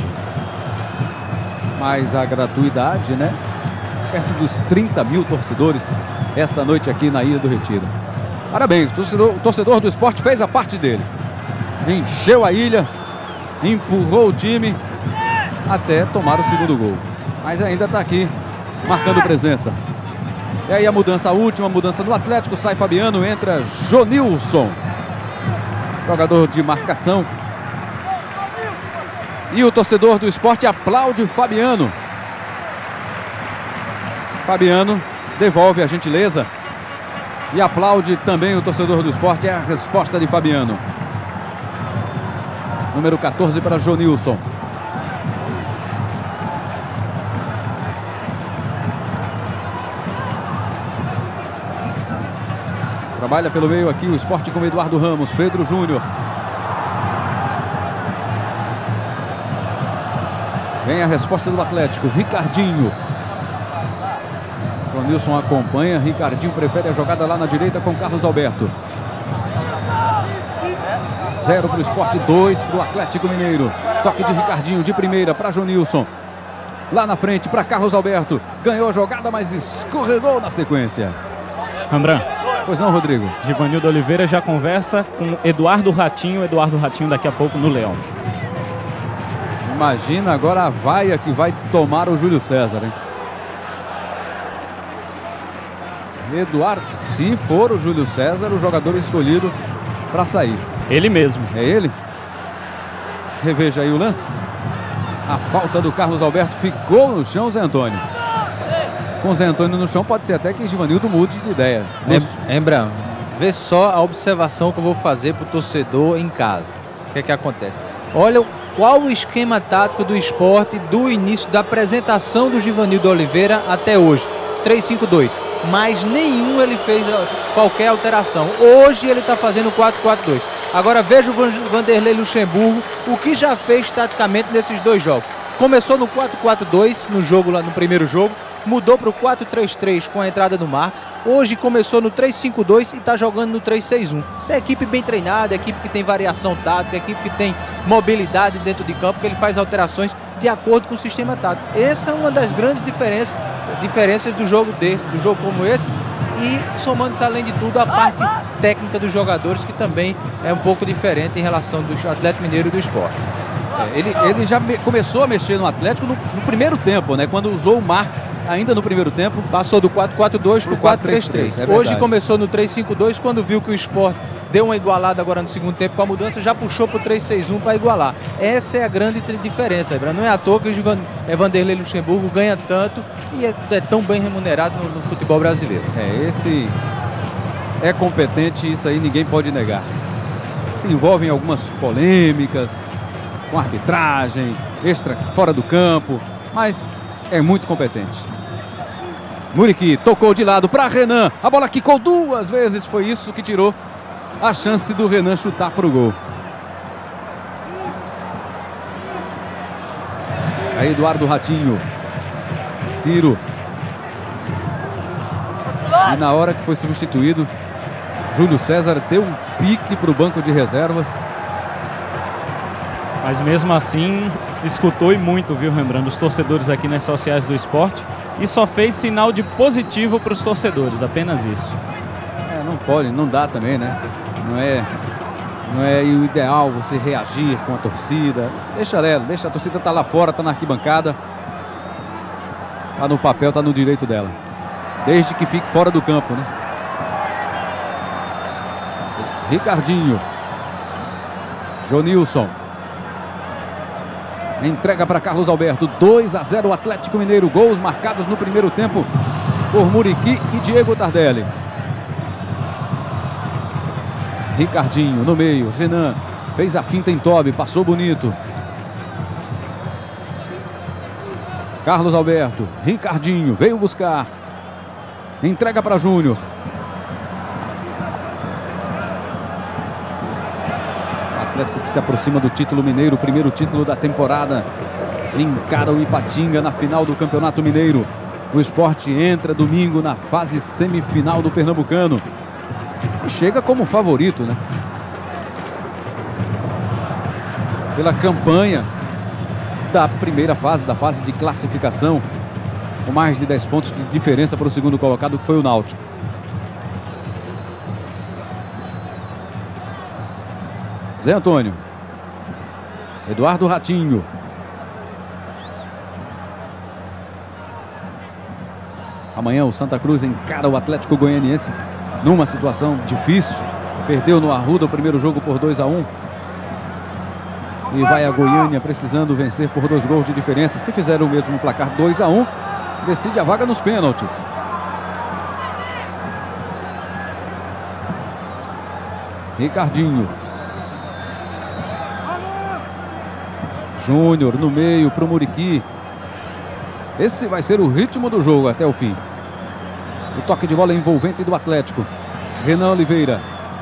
A: Mais a gratuidade, né? Perto dos trinta mil torcedores esta noite aqui na Ilha do Retiro. Parabéns, o torcedor, o torcedor do Sport fez a parte dele. Encheu a ilha. Empurrou o time até tomar o segundo gol. Mas ainda está aqui, marcando presença. E aí a mudança, a última mudança do Atlético. Sai Fabiano, entra Jonilson. Jogador de marcação. E o torcedor do Sport aplaude Fabiano. Fabiano devolve a gentileza. E aplaude também o torcedor do Sport. É a resposta de Fabiano. Número quatorze para Jonilson. Trabalha pelo meio aqui o Sport com Eduardo Ramos. Pedro Júnior. Vem a resposta do Atlético. Ricardinho. Jonilson acompanha. Ricardinho prefere a jogada lá na direita com Carlos Alberto. Zero para o Sport, dois para o Atlético Mineiro. Toque de Ricardinho de primeira para Jonilson. Lá na frente para Carlos Alberto. Ganhou a jogada, mas escorregou na sequência.
D: Rembrandt.
A: Pois não, Rodrigo?
D: Givanildo Oliveira já conversa com Eduardo Ratinho. Eduardo Ratinho daqui a pouco no Leão.
A: Imagina agora a vaia que vai tomar o Júlio César, hein? Eduardo, se for o Júlio César, o jogador escolhido para sair.
D: Ele mesmo.
A: É ele? Reveja aí o lance. A falta do Carlos Alberto ficou no chão, Zé Antônio. Com Zé Antônio no chão, pode ser até que Givanildo mude de ideia.
B: Lembra, vê só a observação que eu vou fazer para o torcedor em casa. O que é que acontece? Olha qual o esquema tático do Sport do início da apresentação do Givanildo Oliveira até hoje. três cinco dois. Mas nenhum ele fez qualquer alteração. Hoje ele está fazendo quatro quatro dois. Agora veja o Vanderlei Luxemburgo, o que já fez taticamente nesses dois jogos. Começou no quatro quatro dois no jogo lá no primeiro jogo, mudou para o quatro três três com a entrada do Marques. Hoje começou no três cinco dois e está jogando no três seis um. Isso é equipe bem treinada, é equipe que tem variação tática, é equipe que tem mobilidade dentro de campo, que ele faz alterações de acordo com o sistema tático. Essa é uma das grandes diferenças, diferenças do jogo desse, do jogo como esse. E somando-se além de tudo a parte técnica dos jogadores, que também é um pouco diferente em relação do Atlético Mineiro e do Sport.
A: É, ele, ele já me, começou a mexer no Atlético no, no primeiro tempo, né? Quando usou o Marques ainda no primeiro tempo.
B: Passou do quatro quatro dois para o quatro três três. É Hoje começou no três cinco dois, quando viu que o Sport deu uma igualada agora no segundo tempo com a mudança, já puxou para o três seis um para igualar. Essa é a grande diferença. Não é à toa que o Vanderlei Luxemburgo ganha tanto e é, é tão bem remunerado no, no futebol brasileiro.
A: É, esse é competente, isso aí ninguém pode negar. Se envolve em algumas polêmicas com arbitragem, extra fora do campo, mas é muito competente. Muriqui tocou de lado para Renan, a bola quicou duas vezes, foi isso que tirou a chance do Renan chutar para o gol. Aí Eduardo Ratinho, Ciro, e na hora que foi substituído, Júlio César deu um pique para o banco de reservas.
D: Mas mesmo assim, escutou e muito, viu, Rembrandt, os torcedores aqui nas sociais do esporte, e só fez sinal de positivo para os torcedores, apenas isso.
A: É, não pode, não dá também, né? Não é, não é o ideal você reagir com a torcida. Deixa ela, deixa a torcida tá lá fora, tá na arquibancada, tá no papel, tá no direito dela. Desde que fique fora do campo, né? Ricardinho. Jonilson. Entrega para Carlos Alberto. dois a zero Atlético Mineiro. Gols marcados no primeiro tempo por Muriqui e Diego Tardelli. Ricardinho no meio. Renan fez a finta em Tobi. Passou bonito. Carlos Alberto. Ricardinho veio buscar. Entrega para Júnior. Atlético que se aproxima do título mineiro, o primeiro título da temporada. Encara o Ipatinga na final do Campeonato Mineiro. O Sport entra domingo na fase semifinal do Pernambucano. E chega como favorito, né? Pela campanha da primeira fase, da fase de classificação. Com mais de dez pontos de diferença para o segundo colocado, que foi o Náutico. Zé Antônio. Eduardo Ratinho. Amanhã o Santa Cruz encara o Atlético Goianiense numa situação difícil. Perdeu no Arruda o primeiro jogo por dois a um. E vai a Goiânia precisando vencer por dois gols de diferença. Se fizer o mesmo placar dois a um, decide a vaga nos pênaltis. Ricardinho. Júnior no meio para o Muriqui. Esse vai ser o ritmo do jogo até o fim. O toque de bola envolvente do Atlético. Renan Oliveira.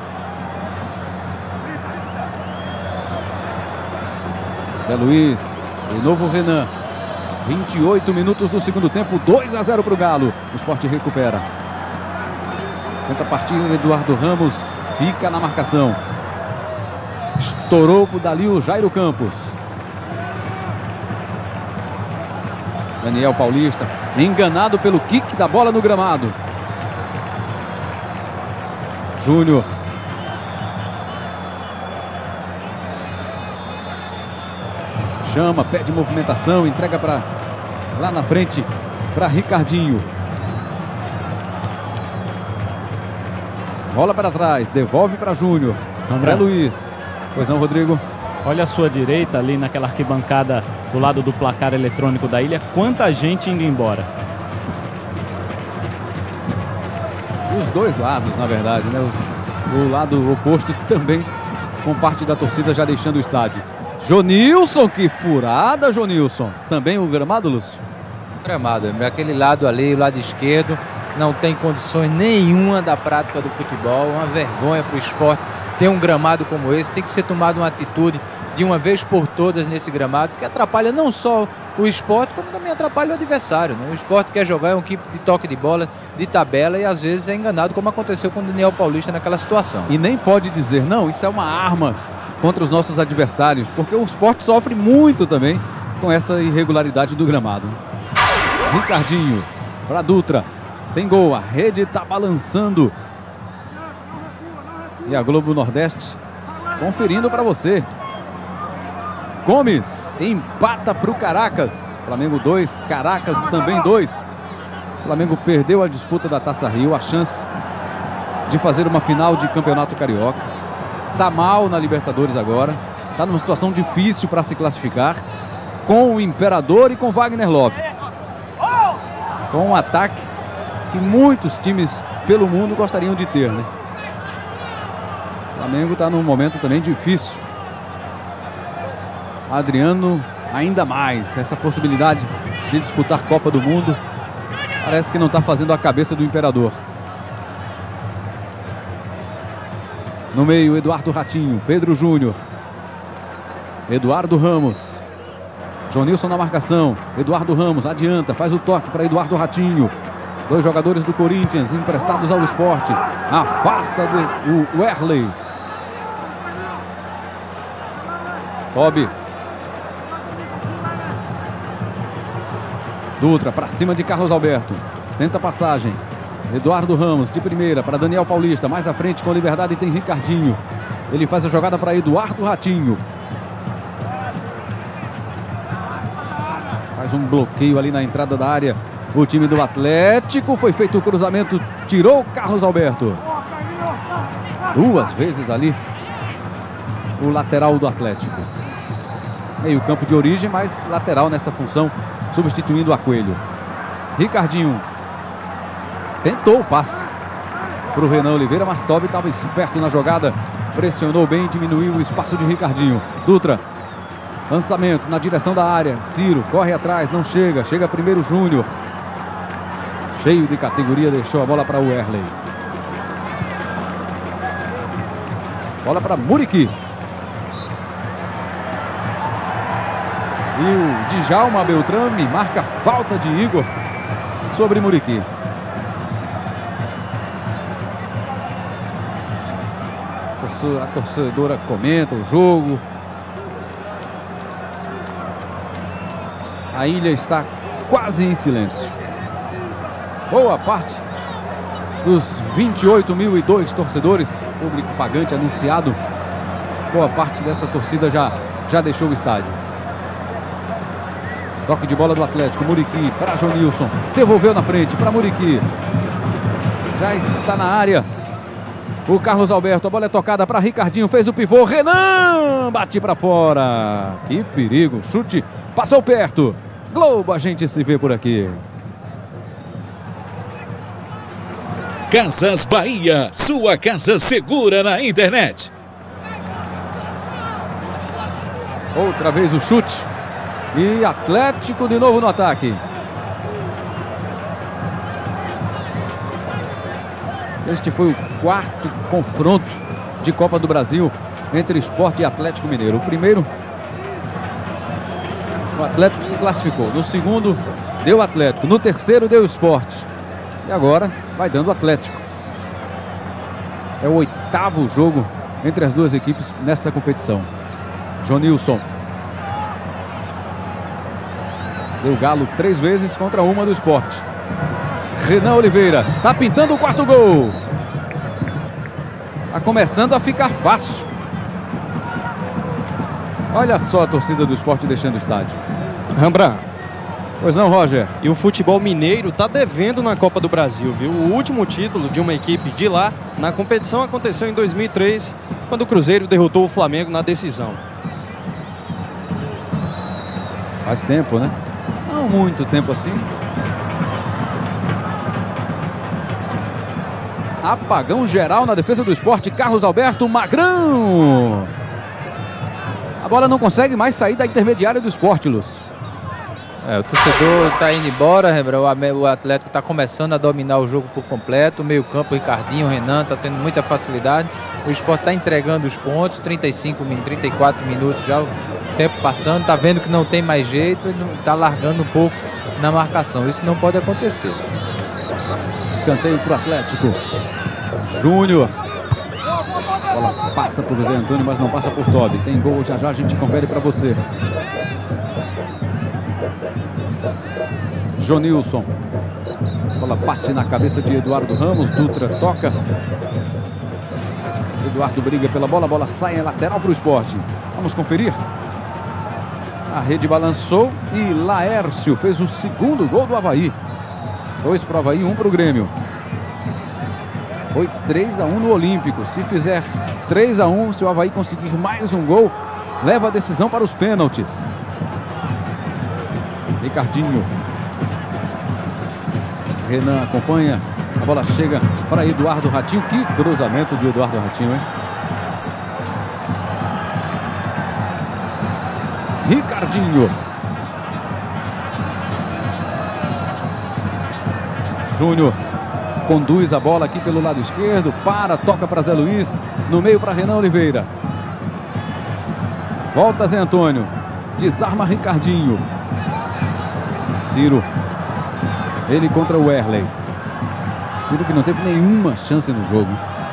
A: Zé Luiz. De novo Renan. vinte e oito minutos do segundo tempo. dois a zero para o Galo. O Sport recupera. Tenta partir Eduardo Ramos. Fica na marcação. Estourou para o dali o Jairo Campos. Daniel Paulista, enganado pelo kick da bola no gramado. Júnior. Chama, pede movimentação, entrega para lá na frente para Ricardinho. Bola para trás, devolve para Júnior. Zé Luiz. Pois não, Rodrigo?
D: Olha a sua direita ali naquela arquibancada do lado do placar eletrônico da ilha. Quanta gente indo embora.
A: E os dois lados, na verdade, né? O lado oposto também, com parte da torcida já deixando o estádio. Jonilson, que furada, Jonilson. Também o gramado, Lúcio?
B: Gramado, aquele lado ali, o lado esquerdo, não tem condições nenhuma da prática do futebol. Uma vergonha para o esporte ter um gramado como esse. Tem que ser tomada uma atitude de uma vez por todas nesse gramado, que atrapalha não só o esporte, como também atrapalha o adversário, né? O esporte quer jogar, é um equipe de toque de bola, de tabela, e às vezes é enganado, como aconteceu com o Daniel Paulista naquela situação.
A: E nem pode dizer, não, isso é uma arma contra os nossos adversários, porque o esporte sofre muito também com essa irregularidade do gramado. Ricardinho para Dutra, tem gol, a rede está balançando. E a Globo Nordeste conferindo para você. Gomes empata para o Caracas. Flamengo dois, Caracas também dois. Flamengo perdeu a disputa da Taça Rio, a chance de fazer uma final de Campeonato Carioca. Tá mal na Libertadores agora. Tá numa situação difícil para se classificar. Com o Imperador e com Wagner Love. Com um ataque que muitos times pelo mundo gostariam de ter, né? O Flamengo está num momento também difícil. Adriano ainda mais essa possibilidade de disputar Copa do Mundo. Parece que não está fazendo a cabeça do imperador. No meio, Eduardo Ratinho, Pedro Júnior, Eduardo Ramos, Jonilson na marcação, Eduardo Ramos adianta, faz o toque para Eduardo Ratinho. Dois jogadores do Corinthians emprestados ao Sport. Afasta de, o Werley. Tobi. Dutra para cima de Carlos Alberto. Tenta a passagem. Eduardo Ramos de primeira para Daniel Paulista. Mais à frente com liberdade tem Ricardinho. Ele faz a jogada para Eduardo Ratinho. Faz um bloqueio ali na entrada da área. O time do Atlético. Foi feito o cruzamento. Tirou o Carlos Alberto. Duas vezes ali o lateral do Atlético. Meio campo de origem, mas lateral nessa função, substituindo a Coelho. Ricardinho tentou o passe para o Renan Oliveira, mas Tobi estava esperto na jogada. Pressionou bem, diminuiu o espaço de Ricardinho. Dutra, lançamento na direção da área. Ciro corre atrás, não chega. Chega primeiro Júnior. Cheio de categoria, deixou a bola para o Werley. Bola para Muriqui. E o Djalma Beltrame marca falta de Igor sobre Muriqui. A torcedora comenta o jogo. A ilha está quase em silêncio. Boa parte dos vinte e oito mil e dois torcedores, público pagante anunciado, boa parte dessa torcida já, já deixou o estádio. Toque de bola do Atlético, Muriqui para Jonilson, devolveu na frente para Muriqui. Já está na área o Carlos Alberto, a bola é tocada para Ricardinho, fez o pivô, Renan bate para fora. Que perigo, chute, passou perto. Globo, a gente se vê por aqui.
F: Casas Bahia, sua casa segura na internet.
A: Outra vez o chute. E Atlético de novo no ataque. Este foi o quarto confronto de Copa do Brasil entre Sport e Atlético Mineiro. O primeiro, o Atlético se classificou. No segundo, deu Atlético. No terceiro, deu Sport. E agora vai dando Atlético. É o oitavo jogo entre as duas equipes nesta competição. Jonilson. Deu Galo três vezes contra uma do Sport. Renan Oliveira tá pintando o quarto gol. Tá começando a ficar fácil. Olha só a torcida do Sport deixando o estádio.
E: Rembrandt.
A: Pois não, Roger?
E: E o futebol mineiro tá devendo na Copa do Brasil, viu? O último título de uma equipe de lá na competição aconteceu em dois mil e três, quando o Cruzeiro derrotou o Flamengo na decisão.
A: Faz tempo, né? Não muito tempo assim. Apagão geral na defesa do Sport. Carlos Alberto, Magrão. A bola não consegue mais sair da intermediária do Sport, Lúcio.
B: É, o torcedor está indo embora, o Atlético está começando a dominar o jogo por completo. O meio campo, o Ricardinho, o Renan está tendo muita facilidade. O Sport está entregando os pontos, trinta e cinco, trinta e quatro minutos já, o tempo passando, está vendo que não tem mais jeito e está largando um pouco na marcação. Isso não pode acontecer.
A: Escanteio para o Atlético. Júnior. A bola passa por Zé Antônio, mas não passa por Tobi. Tem gol, já já a gente confere para você. Jonilson. A bola bate na cabeça de Eduardo Ramos. Dutra toca. Eduardo briga pela bola. A bola sai em lateral para o Sport. Vamos conferir. A rede balançou e Laércio fez o segundo gol do Avaí. Dois para o Avaí, um para o Grêmio. Foi três a um no Olímpico. Se fizer três a um, se o Avaí conseguir mais um gol, leva a decisão para os pênaltis. Ricardinho. Renan acompanha. A bola chega para Eduardo Ratinho. Que cruzamento do Eduardo Ratinho, hein? Ricardinho. Júnior conduz a bola aqui pelo lado esquerdo, para, toca para Zé Luiz, no meio para Renan Oliveira. Volta Zé Antônio, desarma Ricardinho. Ciro, ele contra o Werley. Ciro que não teve nenhuma chance no jogo.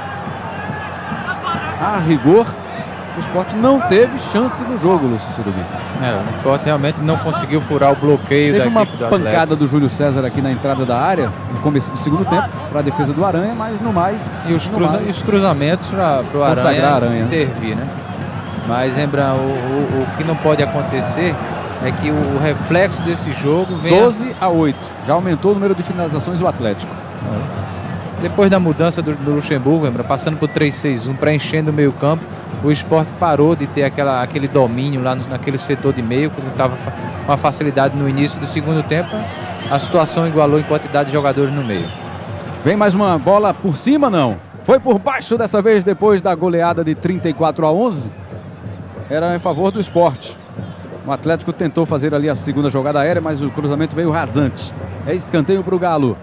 A: A rigor, o Sport não teve chance no jogo, Lúcio Surubim.
B: É, o Sport realmente não conseguiu furar o bloqueio
A: teve
B: da equipe do
A: uma pancada
B: Atlético.
A: do Júlio César aqui na entrada da área, no começo do segundo tempo, para a defesa do Aranha, mas no mais...
B: E os,
A: no
B: cruza
A: mais,
B: e os cruzamentos para o Aranha,
A: Aranha
B: intervir, né? Mas lembra, o, o, o que não pode acontecer é que o, o reflexo desse jogo vem...
A: doze a oito, já aumentou o número de finalizações do Atlético.
B: Depois da mudança do, do Luxemburgo, lembra, passando por três seis um, preenchendo o meio campo, o Sport parou de ter aquela, aquele domínio lá no, naquele setor de meio, quando estava com uma facilidade no início do segundo tempo. A situação igualou em quantidade de jogadores no meio.
A: Vem mais uma bola por cima, não. Foi por baixo dessa vez, depois da goleada de trinta e quatro a onze. Era em favor do Sport. O Atlético tentou fazer ali a segunda jogada aérea, mas o cruzamento veio rasante. É escanteio para o Galo.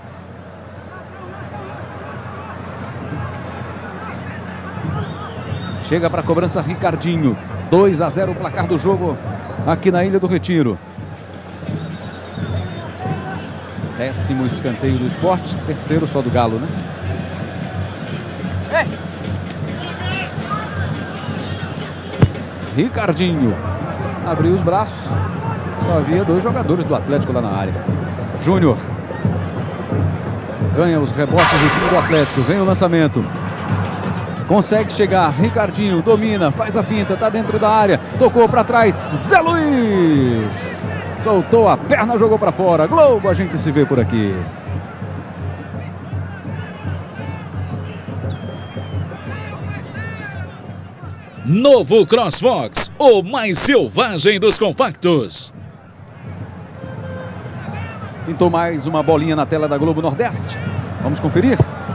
A: Chega para a cobrança Ricardinho. dois a zero o placar do jogo aqui na Ilha do Retiro. Décimo escanteio do Sport, terceiro só do Galo, né? Ricardinho abriu os braços. Só havia dois jogadores do Atlético lá na área. Júnior ganha os rebotes do time do Atlético. Vem o lançamento. Consegue chegar, Ricardinho domina, faz a finta, tá dentro da área, tocou para trás, Zé Luiz soltou a perna, jogou para fora. Globo, a gente se vê por aqui.
F: Novo CrossFox, o mais selvagem dos compactos.
A: Pintou mais uma bolinha na tela da Globo Nordeste. Vamos conferir.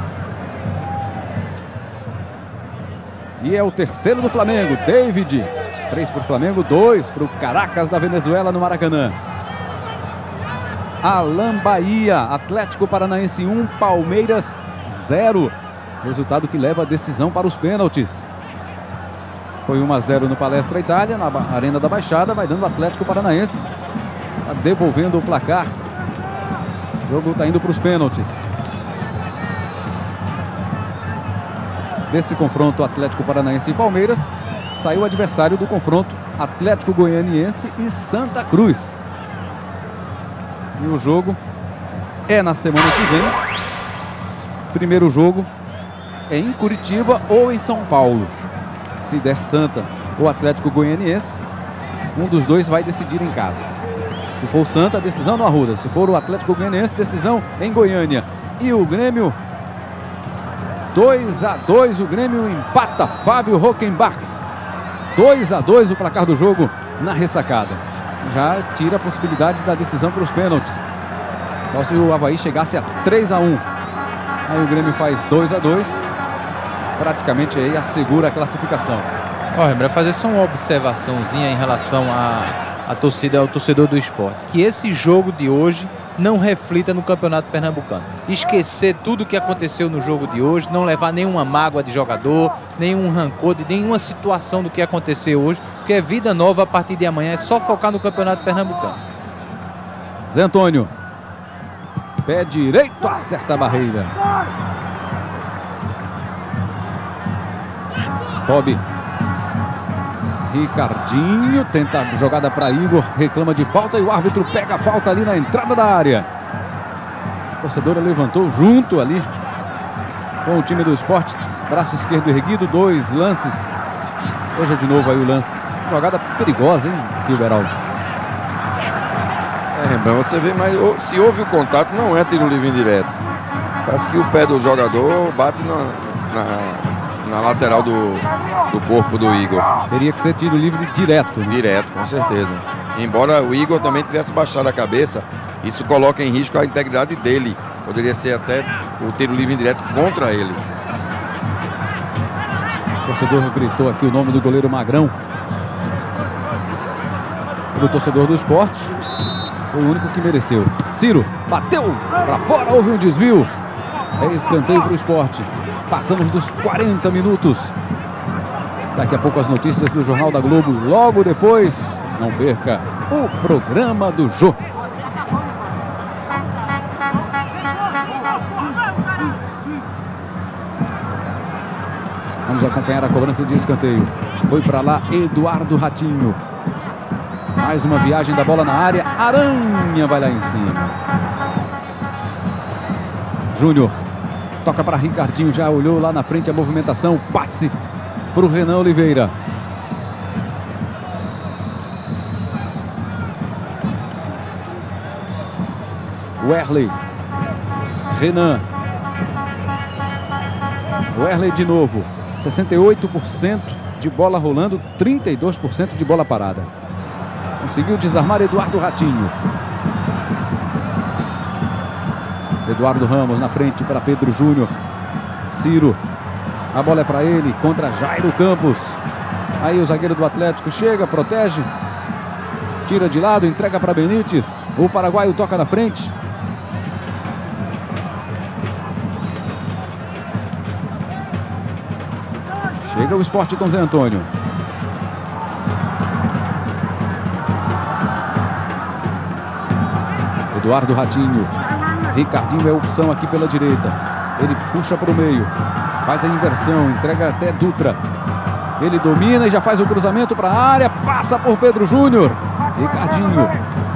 A: E é o terceiro do Flamengo, David. Três para o Flamengo, dois para o Caracas da Venezuela no Maracanã. Alan Bahia, Atlético Paranaense um, Palmeiras zero. Resultado que leva a decisão para os pênaltis. Foi um a zero no Palestra Itália, na Arena da Baixada, vai dando o Atlético Paranaense. Está devolvendo o placar. O jogo está indo para os pênaltis. Desse confronto Atlético Paranaense e Palmeiras, saiu o adversário do confronto Atlético Goianiense e Santa Cruz. E o jogo é na semana que vem. Primeiro jogo é em Curitiba ou em São Paulo. Se der Santa ou Atlético Goianiense, um dos dois vai decidir em casa. Se for o Santa, decisão no Arruda. Se for o Atlético Goianiense, decisão em Goiânia. E o Grêmio... dois a dois, o Grêmio empata. Fábio Rockenbach. dois a dois o placar do jogo na ressacada. Já tira a possibilidade da decisão para os pênaltis. Só se o Avaí chegasse a três a um. Aí o Grêmio faz dois a dois. Praticamente aí assegura a classificação.
B: Ó, lembra, fazer só uma observaçãozinha em relação à a torcida, ao torcedor do Sport. Que esse jogo de hoje não reflita no Campeonato Pernambucano. Esquecer tudo o que aconteceu no jogo de hoje, não levar nenhuma mágoa de jogador, nenhum rancor de nenhuma situação do que aconteceu hoje, porque é vida nova a partir de amanhã, é só focar no Campeonato Pernambucano.
A: Zé Antônio, pé direito, acerta a barreira. Tobi. Ricardinho tenta a jogada para Igor, reclama de falta e o árbitro pega a falta ali na entrada da área. A torcedora levantou junto ali com o time do Sport, braço esquerdo erguido, dois lances. Veja de novo aí o lance. Jogada perigosa, hein, Gilber Alves?
C: É, Rembrandt, você vê, mas se houve o contato, não é tiro livre indireto. Parece que o pé do jogador bate na, na, na lateral do, do corpo do Igor.
A: Teria que ser tiro livre direto. Né?
C: Direto, com certeza. Embora o Igor também tivesse baixado a cabeça, isso coloca em risco a integridade dele. Poderia ser até o tiro livre indireto contra ele.
A: O torcedor gritou aqui o nome do goleiro Magrão. para o torcedor do esporte. Foi o único que mereceu. Ciro bateu para fora, houve um desvio. É escanteio para o esporte. Passamos dos quarenta minutos. Daqui a pouco as notícias do Jornal da Globo. Logo depois, não perca o programa do Jô. Vamos acompanhar a cobrança de escanteio. Foi para lá Eduardo Ratinho. Mais uma viagem da bola na área. Aranha vai lá em cima. Júnior. Toca para Ricardinho. Já olhou lá na frente a movimentação. Passe para o Renan Oliveira. Werley. Renan. Werley de novo. sessenta e oito por cento de bola rolando, trinta e dois por cento de bola parada. Conseguiu desarmar Eduardo Ratinho. Eduardo Ramos na frente para Pedro Júnior. Ciro. A bola é para ele, contra Jairo Campos. Aí o zagueiro do Atlético chega, protege. Tira de lado, entrega para Benítez. O paraguaio toca na frente. Chega o Sport com Zé Antônio. Eduardo Ratinho. Ricardinho é opção aqui pela direita. Ele puxa para o meio. Faz a inversão, entrega até Dutra. Ele domina e já faz o cruzamento para a área. Passa por Pedro Júnior. Ricardinho.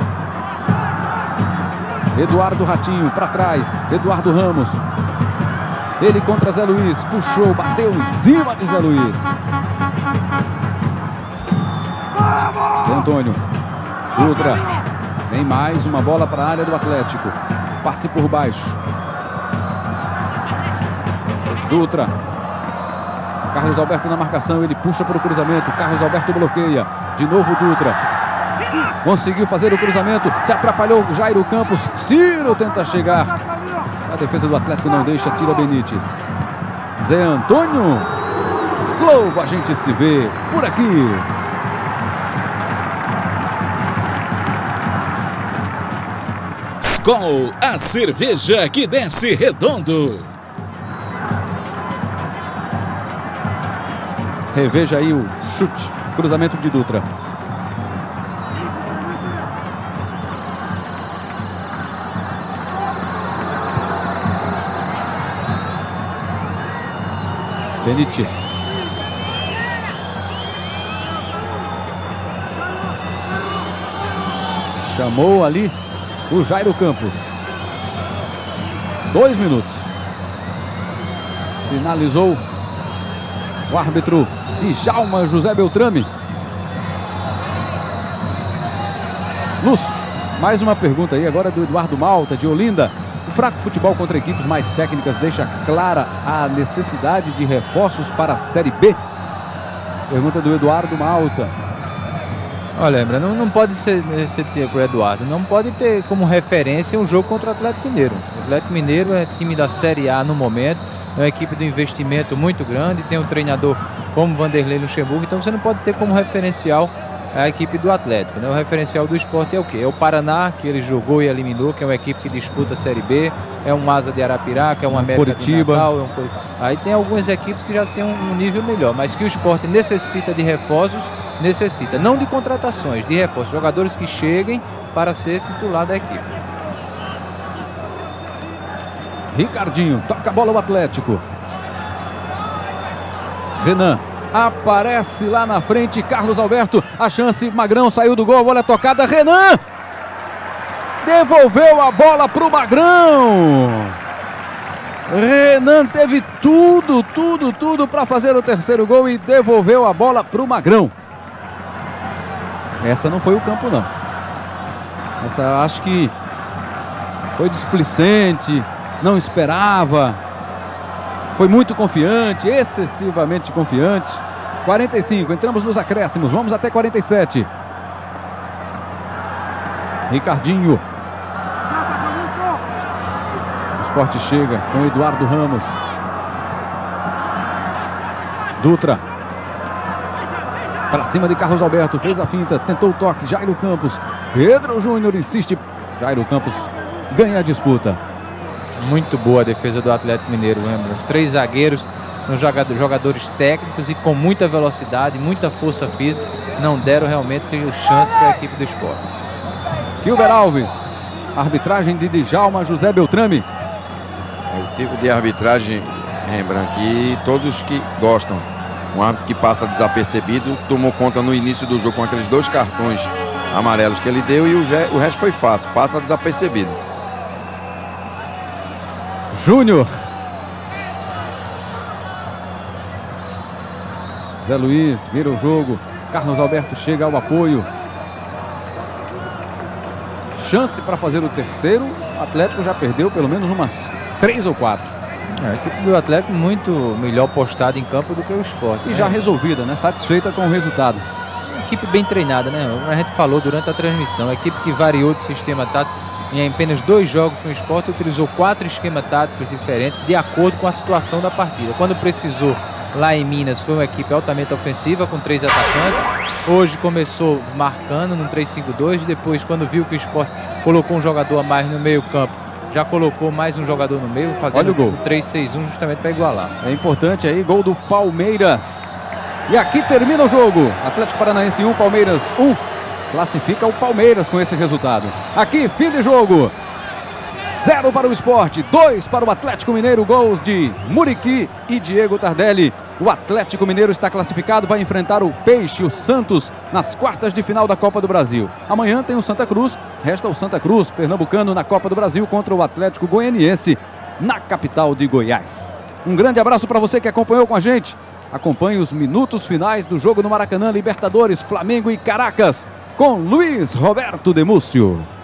A: Eduardo Ratinho para trás. Eduardo Ramos. Ele contra Zé Luiz. Puxou, bateu em cima de Zé Luiz. Zé Antônio. Dutra. Vem mais uma bola para a área do Atlético. Passe por baixo. Dutra. Carlos Alberto na marcação, ele puxa para o cruzamento. Carlos Alberto bloqueia. De novo Dutra. Conseguiu fazer o cruzamento. Se atrapalhou Jairo Campos. Ciro tenta chegar. A defesa do Atlético não deixa, tira Benítez. Zé Antônio. Globo, a gente se vê por aqui.
F: Skol, a cerveja que desce redondo.
A: Reveja aí o chute, cruzamento de Dutra. Benítez. Chamou ali o Jairo Campos. Dois minutos. Sinalizou o árbitro Djalma José Beltrame. Lúcio, mais uma pergunta aí agora do Eduardo Malta, de Olinda. O fraco futebol contra equipes mais técnicas deixa clara a necessidade de reforços para a Série B? Pergunta do Eduardo Malta.
B: Olha, lembra, não, não pode ser esse tempo, Eduardo. Não pode ter como referência um jogo contra o Atlético Mineiro. O Atlético Mineiro é time da Série A no momento. É uma equipe de investimento muito grande. Tem um treinador como Vanderlei Luxemburgo. Então você não pode ter como referencial a equipe do Atlético, né? O referencial do Sport é o quê? É o Paraná, que ele jogou e eliminou, que é uma equipe que disputa a Série B, é um Asa de Arapiraca, é um América
A: Curitiba.
B: de Natal, é um... Aí tem algumas equipes que já tem um nível melhor, mas que o Sport necessita de reforços, necessita, não de contratações, de reforços, jogadores que cheguem para ser titular da equipe.
A: Ricardinho, toca a bola o Atlético. Renan. Aparece lá na frente Carlos Alberto. A chance, Magrão saiu do gol. A bola é tocada. Renan devolveu a bola para o Magrão. Renan teve tudo, tudo, tudo para fazer o terceiro gol e devolveu a bola para o Magrão. Essa não foi o campo, não. Essa acho que foi displicente, não esperava. Foi muito confiante, excessivamente confiante. quarenta e cinco, entramos nos acréscimos, vamos até quarenta e sete. Ricardinho. O Sport chega com Eduardo Ramos. Dutra. Para cima de Carlos Alberto, fez a finta, tentou o toque, Jairo Campos, Pedro Júnior insiste, Jairo Campos ganha a disputa.
B: Muito boa a defesa do Atlético Mineiro, lembra? Os três zagueiros, nos jogadores técnicos e com muita velocidade, muita força física, não deram realmente chance para a equipe do Sport.
A: Kilber Alves, arbitragem de Djalma José Beltrame.
C: É o tipo de arbitragem, Rembrandt, que todos que gostam. Um árbitro que passa desapercebido, tomou conta no início do jogo com aqueles dois cartões amarelos que ele deu e o, o resto foi fácil, passa desapercebido.
A: Júnior. Zé Luiz vira o jogo, Carlos Alberto chega ao apoio. Chance para fazer o terceiro, o Atlético já perdeu pelo menos umas três ou quatro.
B: É, a equipe do Atlético muito melhor postada em campo do que o Sport.
A: E
B: né?
A: já resolvida, né? Satisfeita com o resultado.
B: Equipe bem treinada, né? A gente falou durante a transmissão. A equipe que variou de sistema tático em apenas dois jogos com o Sport, utilizou quatro esquemas táticos diferentes de acordo com a situação da partida. Quando precisou, lá em Minas, foi uma equipe altamente ofensiva com três atacantes. Hoje começou marcando num três cinco dois. Depois, quando viu que o Sport colocou um jogador a mais no meio campo, já colocou mais um jogador no meio, fazendo o três seis um justamente para igualar.
A: É importante aí, gol do Palmeiras. E aqui termina o jogo. Atlético Paranaense um, Palmeiras um. Classifica o Palmeiras com esse resultado. Aqui, fim de jogo. Zero para o Sport, dois para o Atlético Mineiro. Gols de Muriqui e Diego Tardelli. O Atlético Mineiro está classificado, vai enfrentar o Peixe, o Santos, nas quartas de final da Copa do Brasil. Amanhã tem o Santa Cruz, resta o Santa Cruz, pernambucano, na Copa do Brasil contra o Atlético Goianiense, na capital de Goiás. Um grande abraço para você que acompanhou com a gente. Acompanhe os minutos finais do jogo no Maracanã, Libertadores, Flamengo e Caracas, com Luiz Roberto Demúcio.